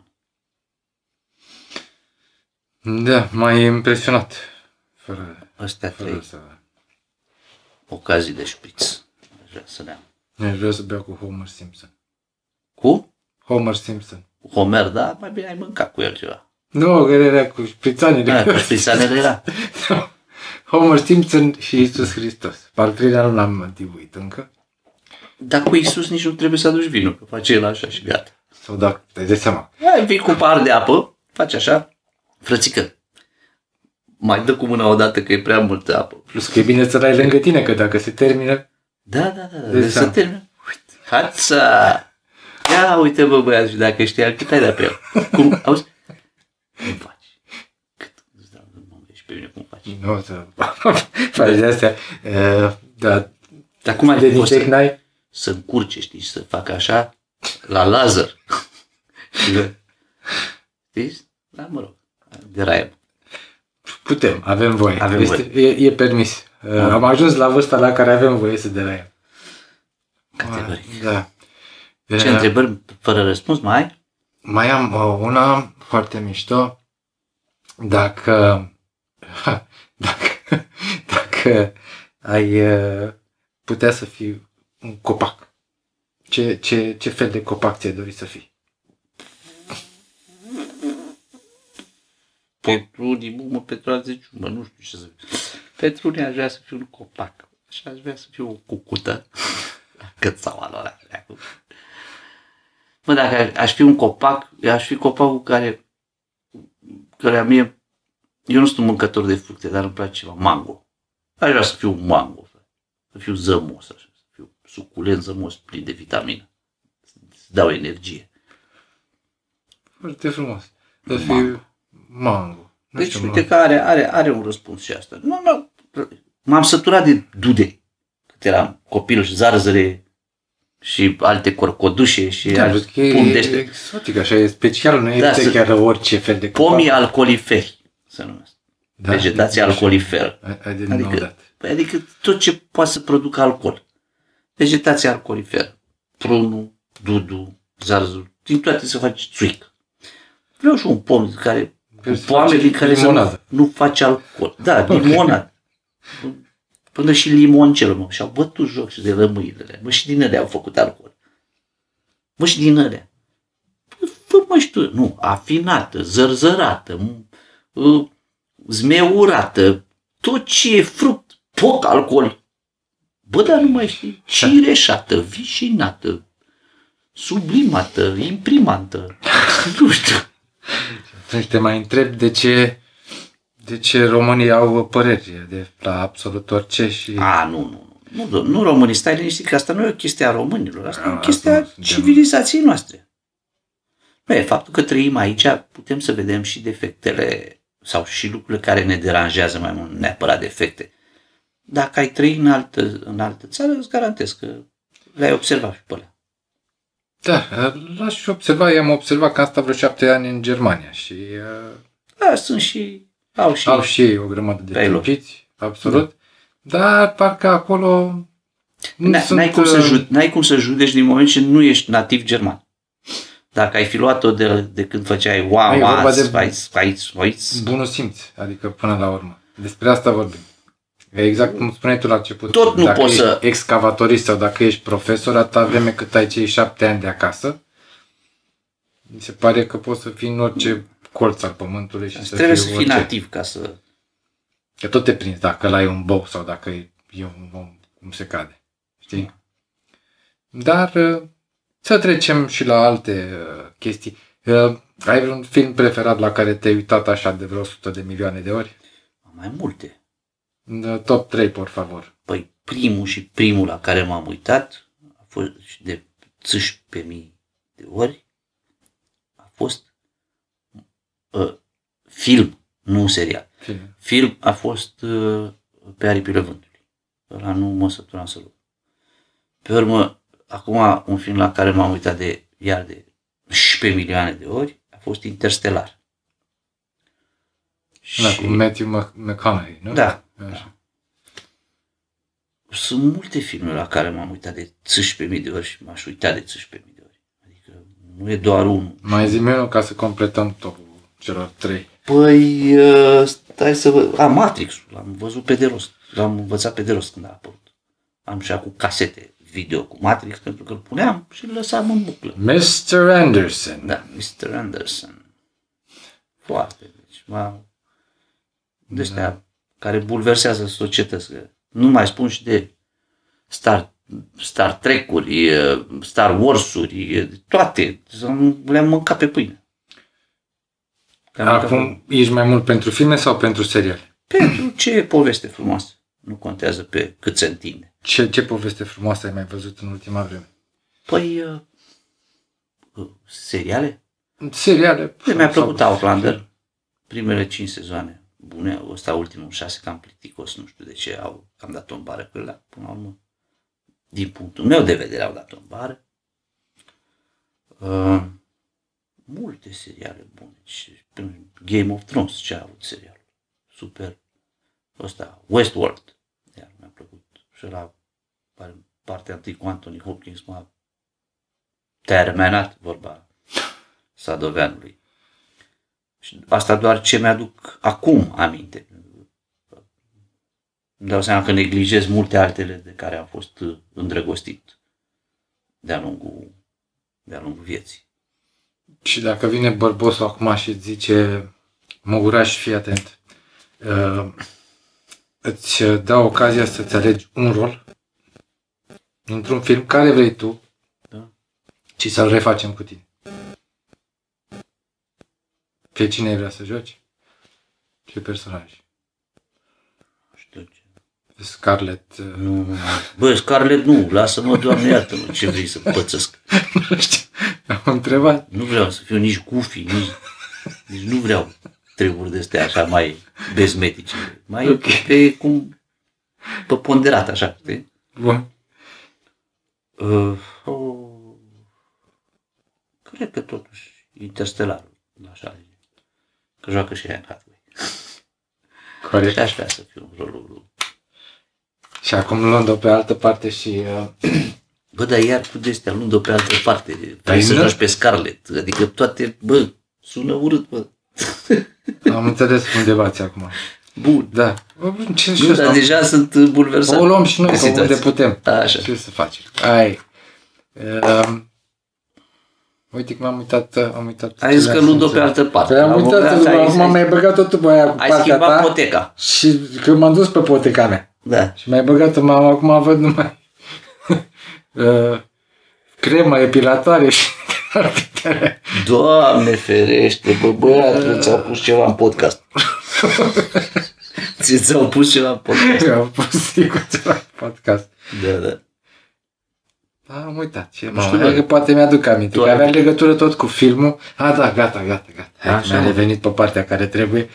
Da, m-ai impresionat. Astea trei ocazii de șpriț. Aș vrea să le am. Aș vrea să beau cu Homer Simpson. Cu? Homer Simpson. Homer, da, mai bine ai mâncat cu el ceva. Nu, că era cu șprițanele. Da, cu șprițanele era. Homer Simpson și Iisus Hristos. Al treilea nu l-am întibuit încă. Dar cu Iisus nici nu trebuie să aduci vinul, că face el așa și gata. Sau dacă te dai seama. Vii cu par de apă, faci așa, frățică. Mai dă cu mâna odată că e prea multă apă. Plus că e bine să l-ai lângă tine, că dacă se termină... Da. Deci să termină. Hața! Ia uite bă băiat și dacă știa cât ai dat pe el. Cum? Auzi? Cum faci? Cât îți dau? Mă și pe mine cum faci? Nu o să faci de astea. Da. Dar cum De poți nici n-ai? să încurce, știi, să facă așa la laser. Știi? Da, mă rog. De raie. Putem, avem voie. Avem voie. E permis. Am ajuns la vârsta la care avem voie să deraiem. Categoric. Da. Ce întrebări fără răspuns mai ai? Mai am una foarte mișto. Dacă ai putea să fii un copac, ce fel de copac ți-ai dori să fii? Petruniu, nu știu ce să fiu. Petruniu aș vrea să fiu un copac. Și aș vrea să fiu o cucută. Cât sau alora. Mă, dacă aș fi un copac, aș fi copacul care mie, eu nu sunt un mâncător de fructe, dar îmi place ceva, mango. Aș vrea să fiu un mango, să fiu zămos, așa, să fiu suculent, zămos, plin de vitamină. Să dau energie. Foarte frumos. Să fiu mango. Deci uite că are un răspuns și asta. Nu, m-am săturat de dude. Cât eram copil și zarzăre și alte corcodușe și e exotic, așa, e special, nu e chiar orice fel de copac. Pomii alcooliferi se numesc. Da, vegetație alcooliferă. Adică tot ce poate să producă alcool. Vegetație alcooliferă. Prunul, dudu, zarzul, din toate să faci țuic. Vreau și un pom din care să nu face alcool. Da, limonadă. Până și limoncelul, mă. Și-au bătut joc și de lămâile. Mă, și din ele au făcut alcool. Mă, și din ele. Fă, mă, și tu. Nu, afinată, zărzărată, zmeurată, tot ce e fruct, pot alcool. Bă, dar nu mai știi, cireșată, vișinată, sublimată, imprimantă. Nu știu. Atunci te mai întreb de ce românii au păreri de la absolut orice și... Nu românii, stai liniștit, că asta nu e o chestie a românilor, asta e o chestie a civilizației noastre. Bine, faptul că trăim aici, putem să vedem și defectele sau și lucrurile care ne deranjează mai mult, neapărat defecte. Dacă ai trăi în altă țară, îți garantez că le-ai observat și pe alea. Da, l-aș și observa, i-am observat că am stat vreo 7 ani în Germania și... Da, sunt și... Au și ei o grămadă de tâmpiți, absolut. Da. Dar parcă acolo... N-ai cum să judeci din moment ce nu ești nativ german. Dacă ai fi luat-o de când făceai bunul simț, adică până la urmă. Despre asta vorbim. Exact cum spuneai tu la început. Tot nu dacă poți ești excavatorist sau dacă ești profesor, atâta vreme cât ai cei 7 ani de acasă, mi se pare că poți să fii în orice colț al pământului și trebuie să fii nativ ca să... Că tot te prinzi dacă ăla e un bou sau dacă e un om, cum se cade. Știi? Dar să trecem și la alte chestii. Ai vreun film preferat la care te-ai uitat așa de vreo 100 de milioane de ori? Mai multe. Top 3, por favor. Păi primul la care m-am uitat a fost de 11.000 de ori. A fost film, nu serial. Film a fost Pe aripile vântului. Ăla nu mă săturam să-l. Pe urmă, acum un film la care m-am uitat de 11 milioane de ori a fost Interstellar. Da, cu Matthew McConaughey, nu? Da. Sunt multe filme la care m-am uitat de 11.000 de ori și m-aș uita de 11.000 de ori. Adică nu e doar unul. Mai zi-mi unul ca să completăm topul celor 3. Păi, stai să văd. Matrix-ul, l-am văzut pe de rost. L-am învățat pe de rost când a apărut. Am și cu casete video cu Matrix pentru că îl puneam și îl lăsam în buclă. Mr. Anderson. Da, Mr. Anderson. Foarte. Deci, de ăștia care bulversează societăți. Nu mai spun și de Star Trek-uri, Star Wars-uri, toate. Le-am mâncat pe pâine. Acum ești mai mult pentru filme sau pentru seriale? Pentru ce e poveste frumoasă. Nu contează pe cât se întinde. Ce poveste frumoasă ai mai văzut în ultima vreme? Păi, seriale? Seriale. Mi-a plăcut Outlander. Primele 5 sezoane bune. Ăsta ultimul 6 cam plicticos. Nu știu de ce am dat-o în bară cu ăla. Până la urmă, din punctul meu de vedere, au dat-o în bară. Multe seriale bune. Game of Thrones, ce a avut serial. Super. Ăsta, Westworld. Iar mi-a plăcut. Și la partea întâi cu Anthony Hopkins m-a terminat, vorba Sadoveanului. Și asta doar ce mi-aduc acum aminte. Îmi dau seama că neglijez multe altele de care am fost îndrăgostit de-a lungul vieții. Și dacă vine bărbosul acum și îți zice, Măguraș, fii atent, îți dă ocazia să-ți alegi un rol într-un film care vrei tu, da, și să-l refacem cu tine. Pe cine ai vrea să joci? Ce personaj? Știu ce. Scarlett. Nu. Bă, Scarlett nu, lasă-mă, Doamne, iartă-mă, ce vrei să pățesc. Nu știu, am întrebat. Nu vreau să fiu nici Goofy, nici nu vreau treburi de astea așa mai bezmetice. Mai okay. pe ponderat așa, știi? Bun. Cred că totuși Interstellarul, așa, că joacă și Anne Hathaway. Corect. Și aș vrea să fiu în rolul lui. Și acum luând-o pe altă parte și... Bă, dar iar cu de-astea, luând-o pe altă parte, vrei să joci pe Scarlett, adică toate, bă, sună urât, bă. Am înțeles undeva acum. Bun. Da. Nu, dar deja sunt bulversat. O luăm și noi pe unde putem. Așa. Ce să facem? Ai. Uite că m-am uitat. Ai zis că luând-o pe altă parte. Păi am uitat, m-am mai băgat totul pe aia cu ai partea ta. Ai schimbat poteca. Și că m-am dus pe poteca mea. Da. Și mai băgat-o, acum văd numai cremă epilatoare și Doamne ferește, băiatul, ți-au pus ceva în podcast. Ți-au pus ceva în podcast. Am pus sigur ceva în podcast. Da. Am uitat. Că poate mi-aduc aminte. Că avea legătură tot cu filmul. Da, gata. Mi-a revenit pe partea care trebuie.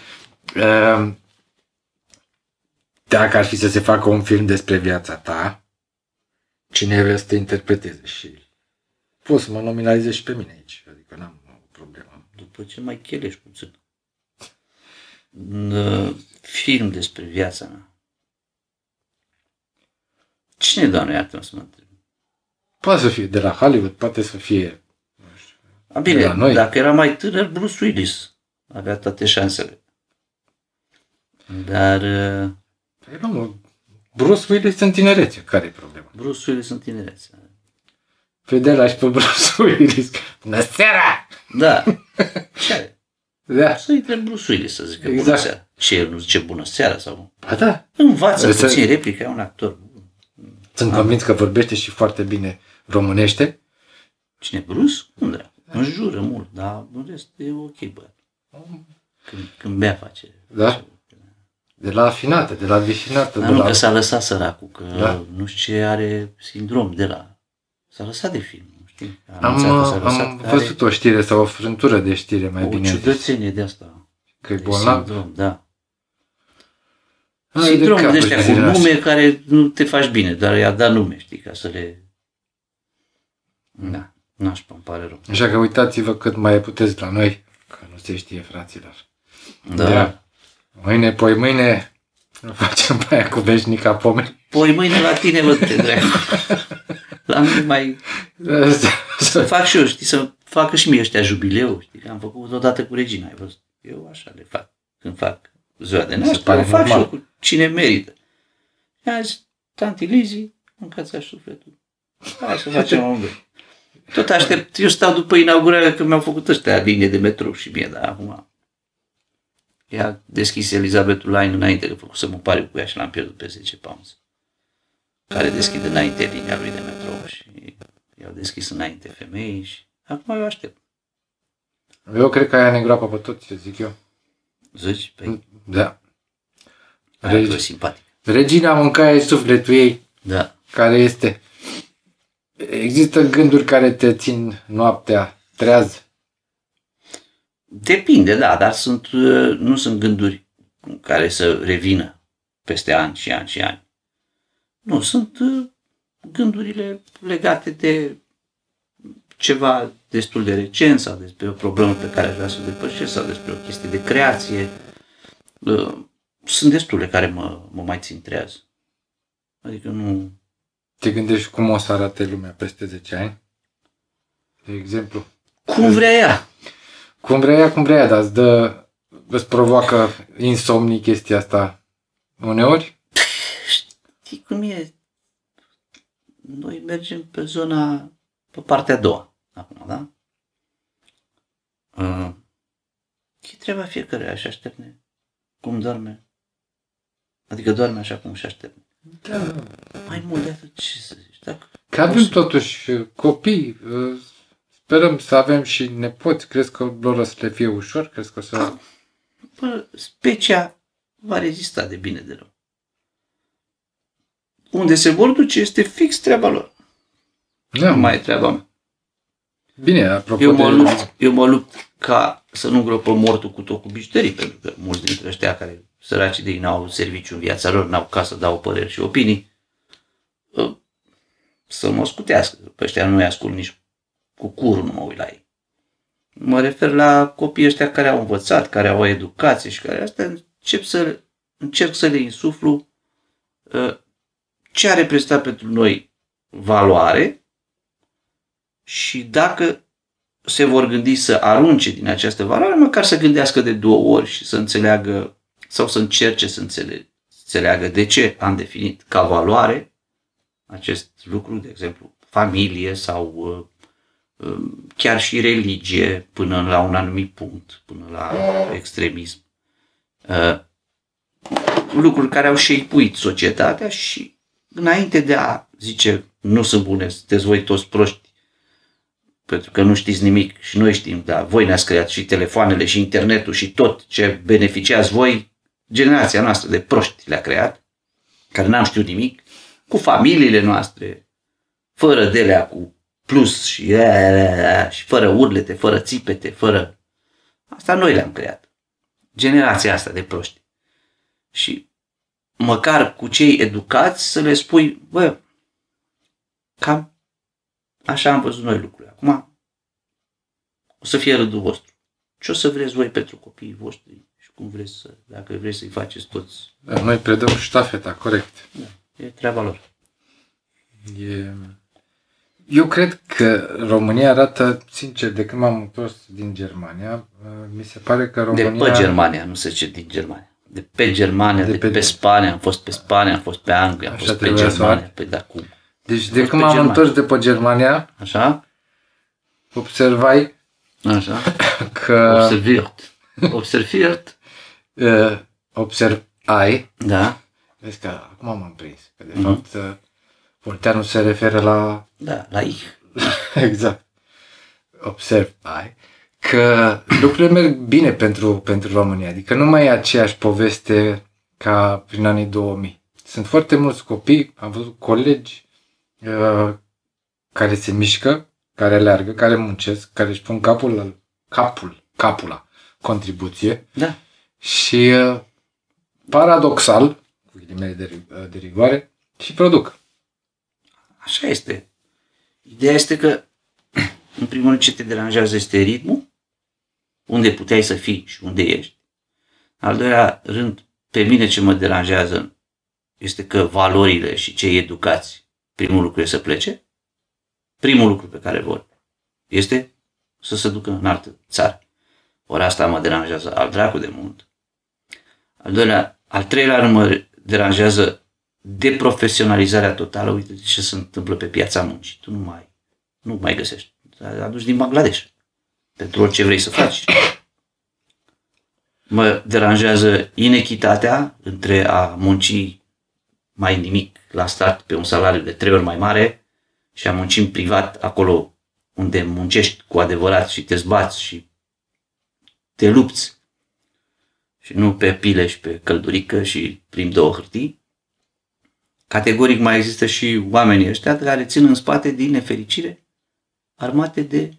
Dacă ar fi să se facă un film despre viața ta, cine vrea să te interpreteze? Și poți să mă nominalizezi și pe mine aici. Adică n-am o problemă. După ce mai chelești puțin. Un film despre viața mea. Cine, Doamne, iartă-mă să mă întreb? Poate să fie de la Hollywood, poate să fie... Bine, dacă era mai tânăr, Bruce Willis avea toate șansele. Dar... Păi nu, Bruce Willis în tinerețe, care e problema? Bruce Willis în tinerețe. Pe de la și pe Bruce Willis. Bună seara! Da. Ce are? Da. Să intre Bruce Willis să zică exact. bună seara. Ce, el nu zice bună seara sau... Ba da. Învață puțin replică, e un actor. Sunt convins că vorbește și foarte bine românește. Cine, Bruce? Unde? Înjură mult, dar în rest e ok, băiat. Când bea face. Da? De la afinată, de la vișinată. Dar nu, că s-a lăsat săracul, că nu știu ce are sindrom de la... S-a lăsat de film, nu știi? Am văzut o știre sau o frântură de știre, mai bine. O ciudățenie de asta. Că e bolnav? Sindrom, da. Sindromul de ăștia cu nume care nu te faci bine, dar i-a dat nume, știi, ca să le... Da, nașpa, îmi pare rău. Așa că uitați-vă cât mai puteți la noi, că nu se știe, fraților. Da. Mâine, poi mâine, nu facem pe aia cu veșnica pomeni. Poi mâine la tine, văd te dracu. La mine mai... Să fac și eu, știi, să facă și mie ăștia jubileu, știi, am făcut odată cu Regina, ai văzut? Eu așa le fac, când fac ziua de naștere, o fac și eu cu cine merită. I-am zis, tanti Lizi, mâncați-aș sufletul. Hai să facem un gând. Tot aștept, eu stau după inaugurare că mi-au făcut ăștia linie de metrou și mie, dar acum i-a deschis Elizabeth Line înainte că făcusem un pariu cu ea și l-am pierdut pe 10 pounds. Care deschide înainte linia lui de metrou și i-au deschis înainte femeii și acum eu aștept. Eu cred că aia ne groapă pe tot, ce zic eu. Zici? Păi, Da. aia e simpatic. Regina mâncaie sufletul ei, Da. care este... Există gânduri care te țin noaptea treaz? Depinde, da, dar nu sunt gânduri care să revină peste ani și ani și ani. Nu, sunt gândurile legate de ceva destul de recent sau despre o problemă pe care aș vrea să o depășesc sau despre o chestie de creație. Sunt destule care mă mai țin treaz. Adică nu... Te gândești cum o să arate lumea peste 10 ani? De exemplu. Cum vrea ea. Cum vrea ea, dar îți provoacă insomnii chestia asta uneori? Știi cum e? Noi mergem pe partea a doua. Acum, da? E treaba fiecăruia și aștepne. Cum doarme? Adică doarme așa cum și aștepne. Da. Mai mult de atât, ce să zici? Dacă Că avem totuși copii, sperăm să avem și nepoți, crezi că lor o să le fie ușor? Crezi că o să... specia va rezista de bine de rău. Unde se vor duce este fix treaba lor. Da, Nu mai e treaba mea. Bine, apropo Eu mă lupt ca să nu gropă mortul cu tot cu bijuterii, pentru că mulți dintre ăștia care săracii de ei n-au serviciu în viața lor, n-au ca să dau păreri și opinii, să mă scutească. Pe ăștia nu-i ascult nici cu curul, nu mă uit la ei. Mă refer la copiii ăștia care au învățat, care au o educație și care astea încerc să le insuflu ce a reprezentat pentru noi valoare și dacă se vor gândi să arunce din această valoare, măcar să gândească de 2 ori și să înțeleagă sau să încerce să înțeleagă de ce am definit ca valoare acest lucru, de exemplu, familie sau chiar și religie până la un anumit punct, până la extremism. Lucruri care au șeipuit societatea și înainte de a zice nu sunt bune, sunteți voi toți proști pentru că nu știți nimic și noi știm, dar voi ne-ați creat și telefoanele și internetul și tot ce beneficiați voi, generația noastră de proști le-a creat, care n-am știut nimic, cu familiile noastre, fără delea cu plus și fără urlete, fără țipete, fără... Asta noi le-am creat. Generația asta de proști. Și măcar cu cei educați să le spui, bă, cam așa am văzut noi lucrurile. Acum o să fie rândul vostru. Ce o să vreți voi pentru copiii voștri și cum vreți să, dacă vreți să-i faceți toți. Da, noi predăm ștafeta, corect. Da, e treaba lor. Eu cred că România arată, sincer, de când m-am întors din Germania, mi se pare că România... De pe Germania, nu se zice din Germania. De pe Germania, de pe Spania, am fost pe Spania, am fost pe Anglia, am fost pe Germania. Păi da, cum? Deci de când m-am întors de pe Germania, așa? Observai așa? că... Observai. Da. Vezi că acum m-am prins. Că de fapt Voltaire se referă la... Da, la ich. Exact. Observai că lucrurile merg bine pentru România. Adică nu mai e aceeași poveste ca prin anii 2000. Sunt foarte mulți copii, am văzut colegi care se mișcă, care aleargă, care muncesc, care își pun capul la contribuție. Da. Și paradoxal, cu ghilimele de rigoare, și produc. Așa este. Ideea este că, în primul rând, ce te deranjează este ritmul, unde puteai să fii și unde ești. Al doilea rând, pe mine ce mă deranjează este că valorile și cei educați, primul lucru e să plece. Primul lucru pe care vor este să se ducă în altă țară. Ori asta mă deranjează al dracu de mult. Al treilea rând mă deranjează deprofesionalizarea totală. Uite ce se întâmplă pe piața muncii. Tu nu mai găsești. Aduci din Bangladesh. Pentru orice vrei să faci. Mă deranjează inechitatea între a munci mai nimic la stat pe un salariu de 3 ori mai mare și a munci în privat acolo unde muncești cu adevărat și te zbați și te lupți și nu pe pile și pe căldurică și prim 2 hârtii. Categoric mai există și oamenii ăștia care țin în spate, din nefericire, armate de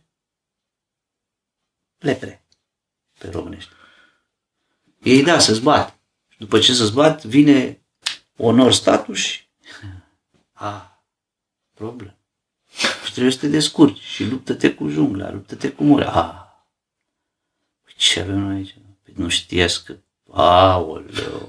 lepre pe românești. Ei da, se zbat. După ce se zbat, vine onor statul și problemă. Și trebuie să te descurci și luptă-te cu jungla, luptă-te cu mura. Ce avem noi aici? Nu știesc că... Aoleu!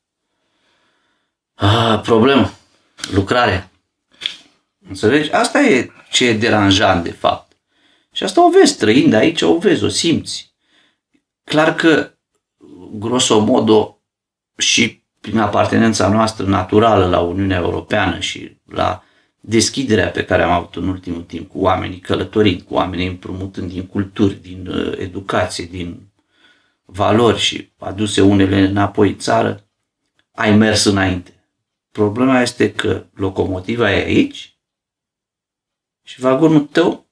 Problemă. Lucrarea. Înțelegi? Asta e ce e deranjant, de fapt. Și asta o vezi, trăind aici, o vezi, o simți. Clar că, grosomodo, și prin apartenența noastră naturală la Uniunea Europeană și la deschiderea pe care am avut în ultimul timp cu oamenii călătorind, cu oamenii împrumutând din culturi, din educație, din valori și aduse unele înapoi în țară, ai mers înainte. Problema este că locomotiva e aici și vagonul tău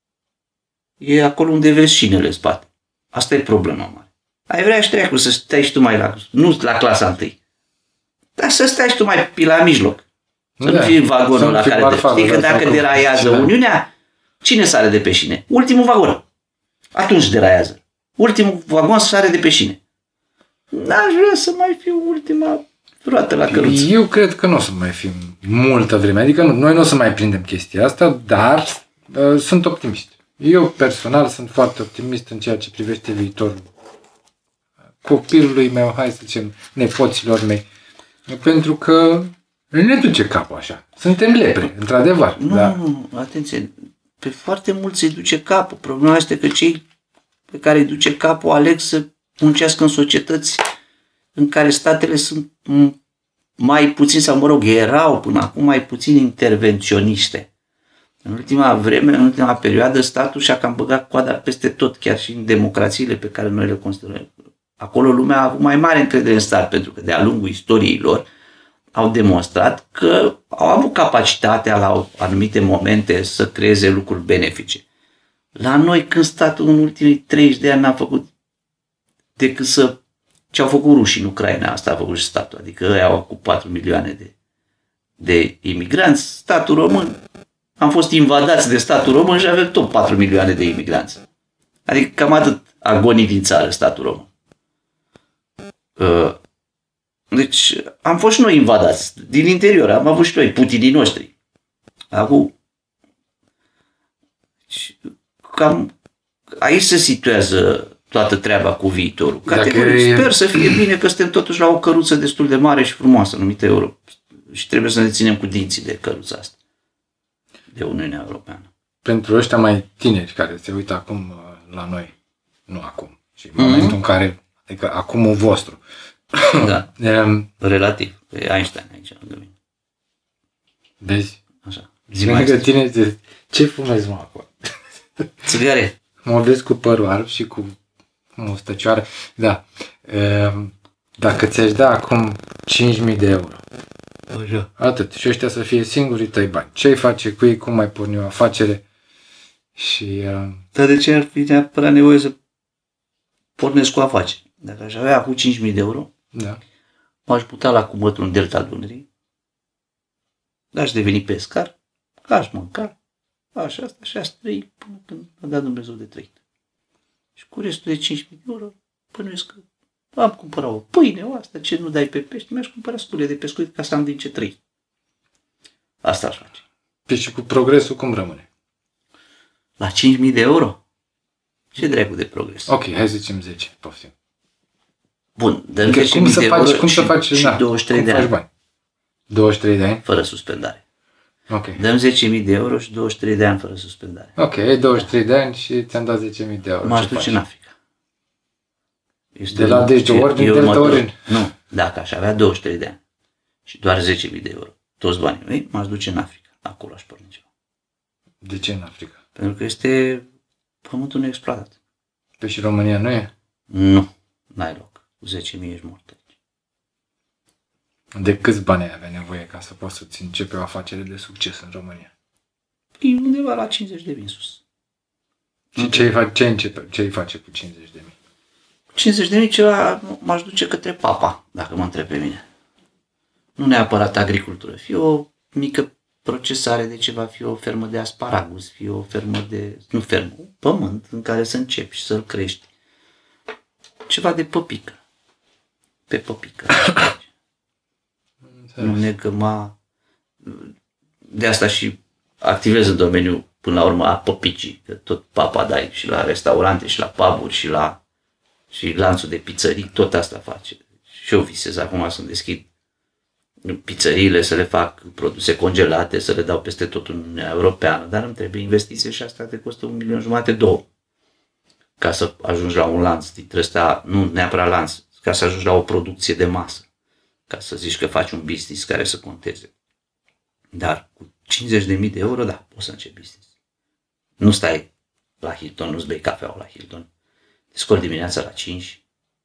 e acolo unde vezi șinele în spate. Asta e problema mare. Ai vrea și treacu să stai și tu mai nu la clasa 1, dar să stai și tu mai pe la mijloc. Să nu fii vagonul la care știi că dacă deraiază Uniunea, cine sare de pe șine? Ultimul vagon. Atunci deraiază. Ultimul vagon sare de pe șine. N-aș vrea să mai fiu ultima roată la căruță. Eu cred că nu o să mai fim multă vreme. Adică noi nu o să mai prindem chestia asta, dar sunt optimist. Eu personal sunt foarte optimist în ceea ce privește viitorul copilului meu, hai să zicem, nepoților mei. Pentru că ne duce capul așa. Suntem lepre, într-adevăr. Nu, atenție. Pe foarte mulți îi duce capul. Problema este că cei pe care îi duce capul aleg să muncească în societăți în care statele sunt mai puțin, sau mă rog, erau până acum mai puțin intervenționiste. În ultima vreme, în ultima perioadă, statul și-a cam băgat coada peste tot, chiar și în democrațiile pe care noi le considerăm. Acolo lumea a avut mai mare încredere în stat, pentru că de-a lungul istoriei lor au demonstrat că au avut capacitatea la anumite momente să creeze lucruri benefice. La noi, când statul în ultimii 30 de ani n-a făcut decât ce au făcut rușii în Ucraina, asta a făcut și statul, adică ei au cu 4 milioane de imigranți, statul român, am fost invadați de statul român și avem tot 4 milioane de imigranți. Adică cam atât a gonit din țară statul român. Deci am fost și noi invadați din interior, am avut și noi putinii noștri. Acum, cam aici se situează toată treaba cu viitorul. Categoric, sper să fie bine că suntem totuși la o căruță destul de mare și frumoasă, numită Europa. Și trebuie să ne ținem cu dinții de căruța asta, de Uniunea Europeană. Pentru ăștia mai tineri care se uită acum la noi, nu acum, și în momentul în care, adică acumul vostru. Da, relativ. E Einstein aici lângă mine. Vezi? Așa. Lângă tine, ce fumezi, mă, acolo? Țigare. Mă vezi cu părul alb și cu mustăcioară. Da. Dacă ți-aș da acum 5.000 de euro. Așa. Atât. Și ăștia să fie singurii tăi bani. Ce-ai face cu ei? Cum mai porni o afacere? Și... Dar de ce ar fi neapărat nevoie să pornesc cu afaceri? Dacă aș avea acum 5.000 de euro, da, m-aș putea la cumătul în delta Dunării, aș deveni pescar, aș mânca, așa aș trăi până când a dat Dumnezeu de trăit. Și cu restul de 5.000 de euro, pănuiesc că am cumpărat o pâine, o asta, ce nu dai pe pește, mi-aș cumpăra scule de pescuit ca să am din ce trăi. Asta aș face. Păi și cu progresul cum rămâne? La 5.000 de euro? Ce dracu de progres? Ok, hai să zicem 10, poftim. Bun, dăm 10.000 de euro și 23 de ani. Bani? 23 de ani? Fără suspendare. Ok. Dăm 10.000 de euro și 23 de ani fără suspendare. Ok, ai 23 de ani și ți-am dat 10.000 de euro. M-aș duce în Africa. De la deci de ori din delta ori? Nu, dacă aș avea 23 de ani și doar 10.000 de euro, toți banii mei, m-aș duce în Africa. Acolo aș porni ceva. De ce în Africa? Pentru că este pământul neexploatat. Păi și România nu e? Nu, n-ai loc. Cu 10.000 ești mort. De câți bani ai avea nevoie ca să poți să-ți începe o afacere de succes în România? E undeva la 50.000 în sus. Și ce îi face cu 50.000? 50.000 ceva m-aș duce către papa, dacă mă întreb pe mine. Nu neapărat agricultură, fie o mică procesare de ceva, fie o fermă de asparagus, fie o fermă de... Nu fermă, un pământ în care să începi și să-l crești. Ceva de păpică. Pe păpică. Nu neg că de asta și activez în domeniul, până la urmă, a păpicii. Că tot papa dai și la restaurante, și la pub-uri, și lanțul de pizzării, tot asta face. Și eu visez acum să-mi deschid pizzăriile, să le fac produse congelate, să le dau peste tot în Uniunea Europeană, dar îmi trebuie investiție și asta te costă 1,5 milion, 2 ca să ajungi la un lanț. Trebuie să, nu neapărat lanț, ca să ajungi la o producție de masă, ca să zici că faci un business care să conteze. Dar cu 50.000 de euro, da, poți să începi business. Nu stai la Hilton, nu-ți bei cafeaua la Hilton. Te scoli dimineața la 5.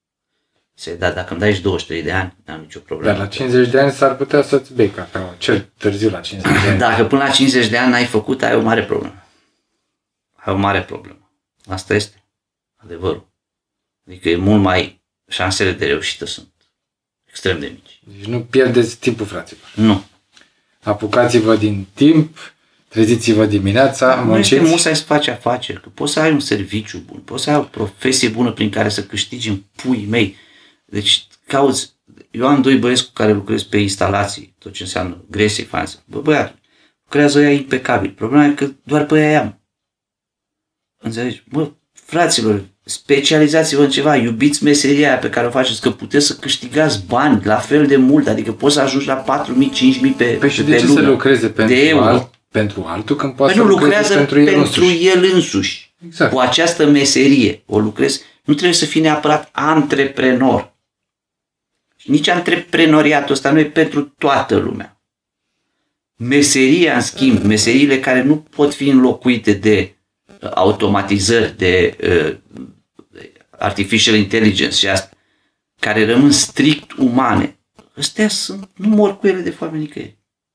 Dacă îmi dai și 23 de ani, n-am nicio problemă. Dar la 50 de ani s-ar putea să-ți bei cafeaua, cel târziu la 50 de ani. Dacă până la 50 de ani n-ai făcut, ai o mare problemă. Ai o mare problemă. Asta este adevărul. Adică e mult mai... Șansele de reușită sunt extrem de mici. Deci nu pierdeți timpul, fraților. Nu. Apucați-vă din timp, treziți-vă dimineața, nu munciți. este mult să faci afaceri, că poți să ai un serviciu bun, poți să ai o profesie bună prin care să câștigi în puii mei. Deci cauți, eu am 2 băieți cu care lucrez pe instalații, tot ce înseamnă gresie, față. Băiatul, lucrează ăia impecabil. Problema e că doar pe aia am. Înțelegi? Fraților, specializați-vă în ceva, iubiți meseria aia pe care o faceți, că puteți să câștigați bani la fel de mult, adică poți să ajungi la 4.000, 5.000 pe Păi și de ce lună, să lucreze pentru altul când poate să lucrează pentru el însuși. Exact. Cu această meserie o lucrezi. Nu trebuie să fii neapărat antreprenor. Și nici antreprenoriatul ăsta nu e pentru toată lumea. Meseria, în schimb, meseriile care nu pot fi înlocuite de automatizări, de artificial intelligence și asta, care rămân strict umane, astea sunt, nu mor cu ele de foame nicăieri.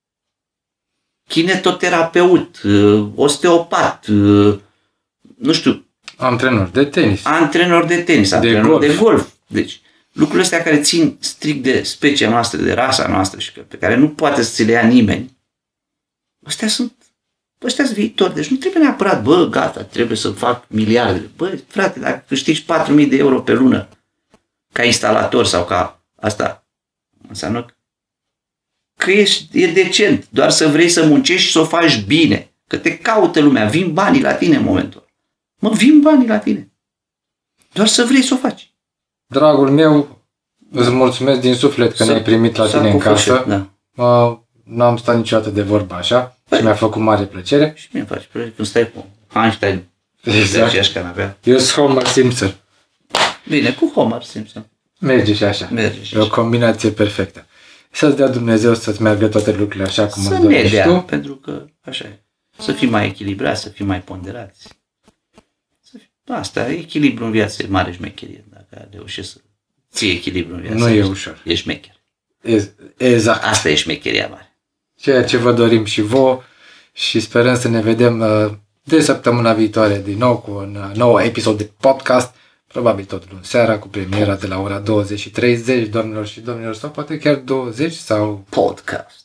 Kinetoterapeut, osteopat, nu știu, antrenor de tenis, antrenor de golf. Deci, lucrurile astea care țin strict de specia noastră, de rasa noastră și pe care nu poate să ți le ia nimeni, astea sunt viitor. Deci nu trebuie neapărat, gata, trebuie să fac miliarde. Frate, dacă câștigi 4.000 de euro pe lună ca instalator sau ca asta, înseamnă că e decent. Doar să vrei să muncești și să o faci bine. Că te caută lumea. Vin banii la tine în momentul ăla. Vin banii la tine. Doar să vrei să o faci. Dragul meu, îți mulțumesc din suflet că ne-ai primit la tine în casă. Da. N-am stat niciodată de vorbă așa și mi-a făcut mare plăcere. Și mie îmi face plăcere când stai cu Einstein. Exact. Eu sunt Homer Simpson. Bine, cu Homer Simpson. Merge și așa. E o combinație perfectă. Să-ți dea Dumnezeu să-ți meargă toate lucrurile așa cum îți dorești tu. Pentru că așa e. Să fii mai echilibrat, să fii mai ponderați. Asta, echilibru în viață e mare șmecherie. Dacă reușești să ții echilibru în viață. Nu e ușor. E șmecher. Exact. Asta e șmecheria mare. Ceea ce vă dorim și vouă și sperăm să ne vedem de săptămâna viitoare din nou cu un nou episod de podcast, probabil tot luni seara, cu premiera de la ora 20:30, doamnelor și domnilor, sau poate chiar 20 sau... Podcast.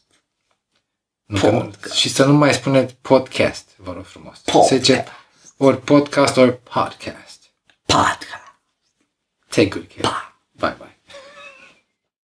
Și să nu mai spuneți podcast, vă rog frumos. Podcast. Ori podcast, ori podcast. Podcast. Take good care. Bye bye.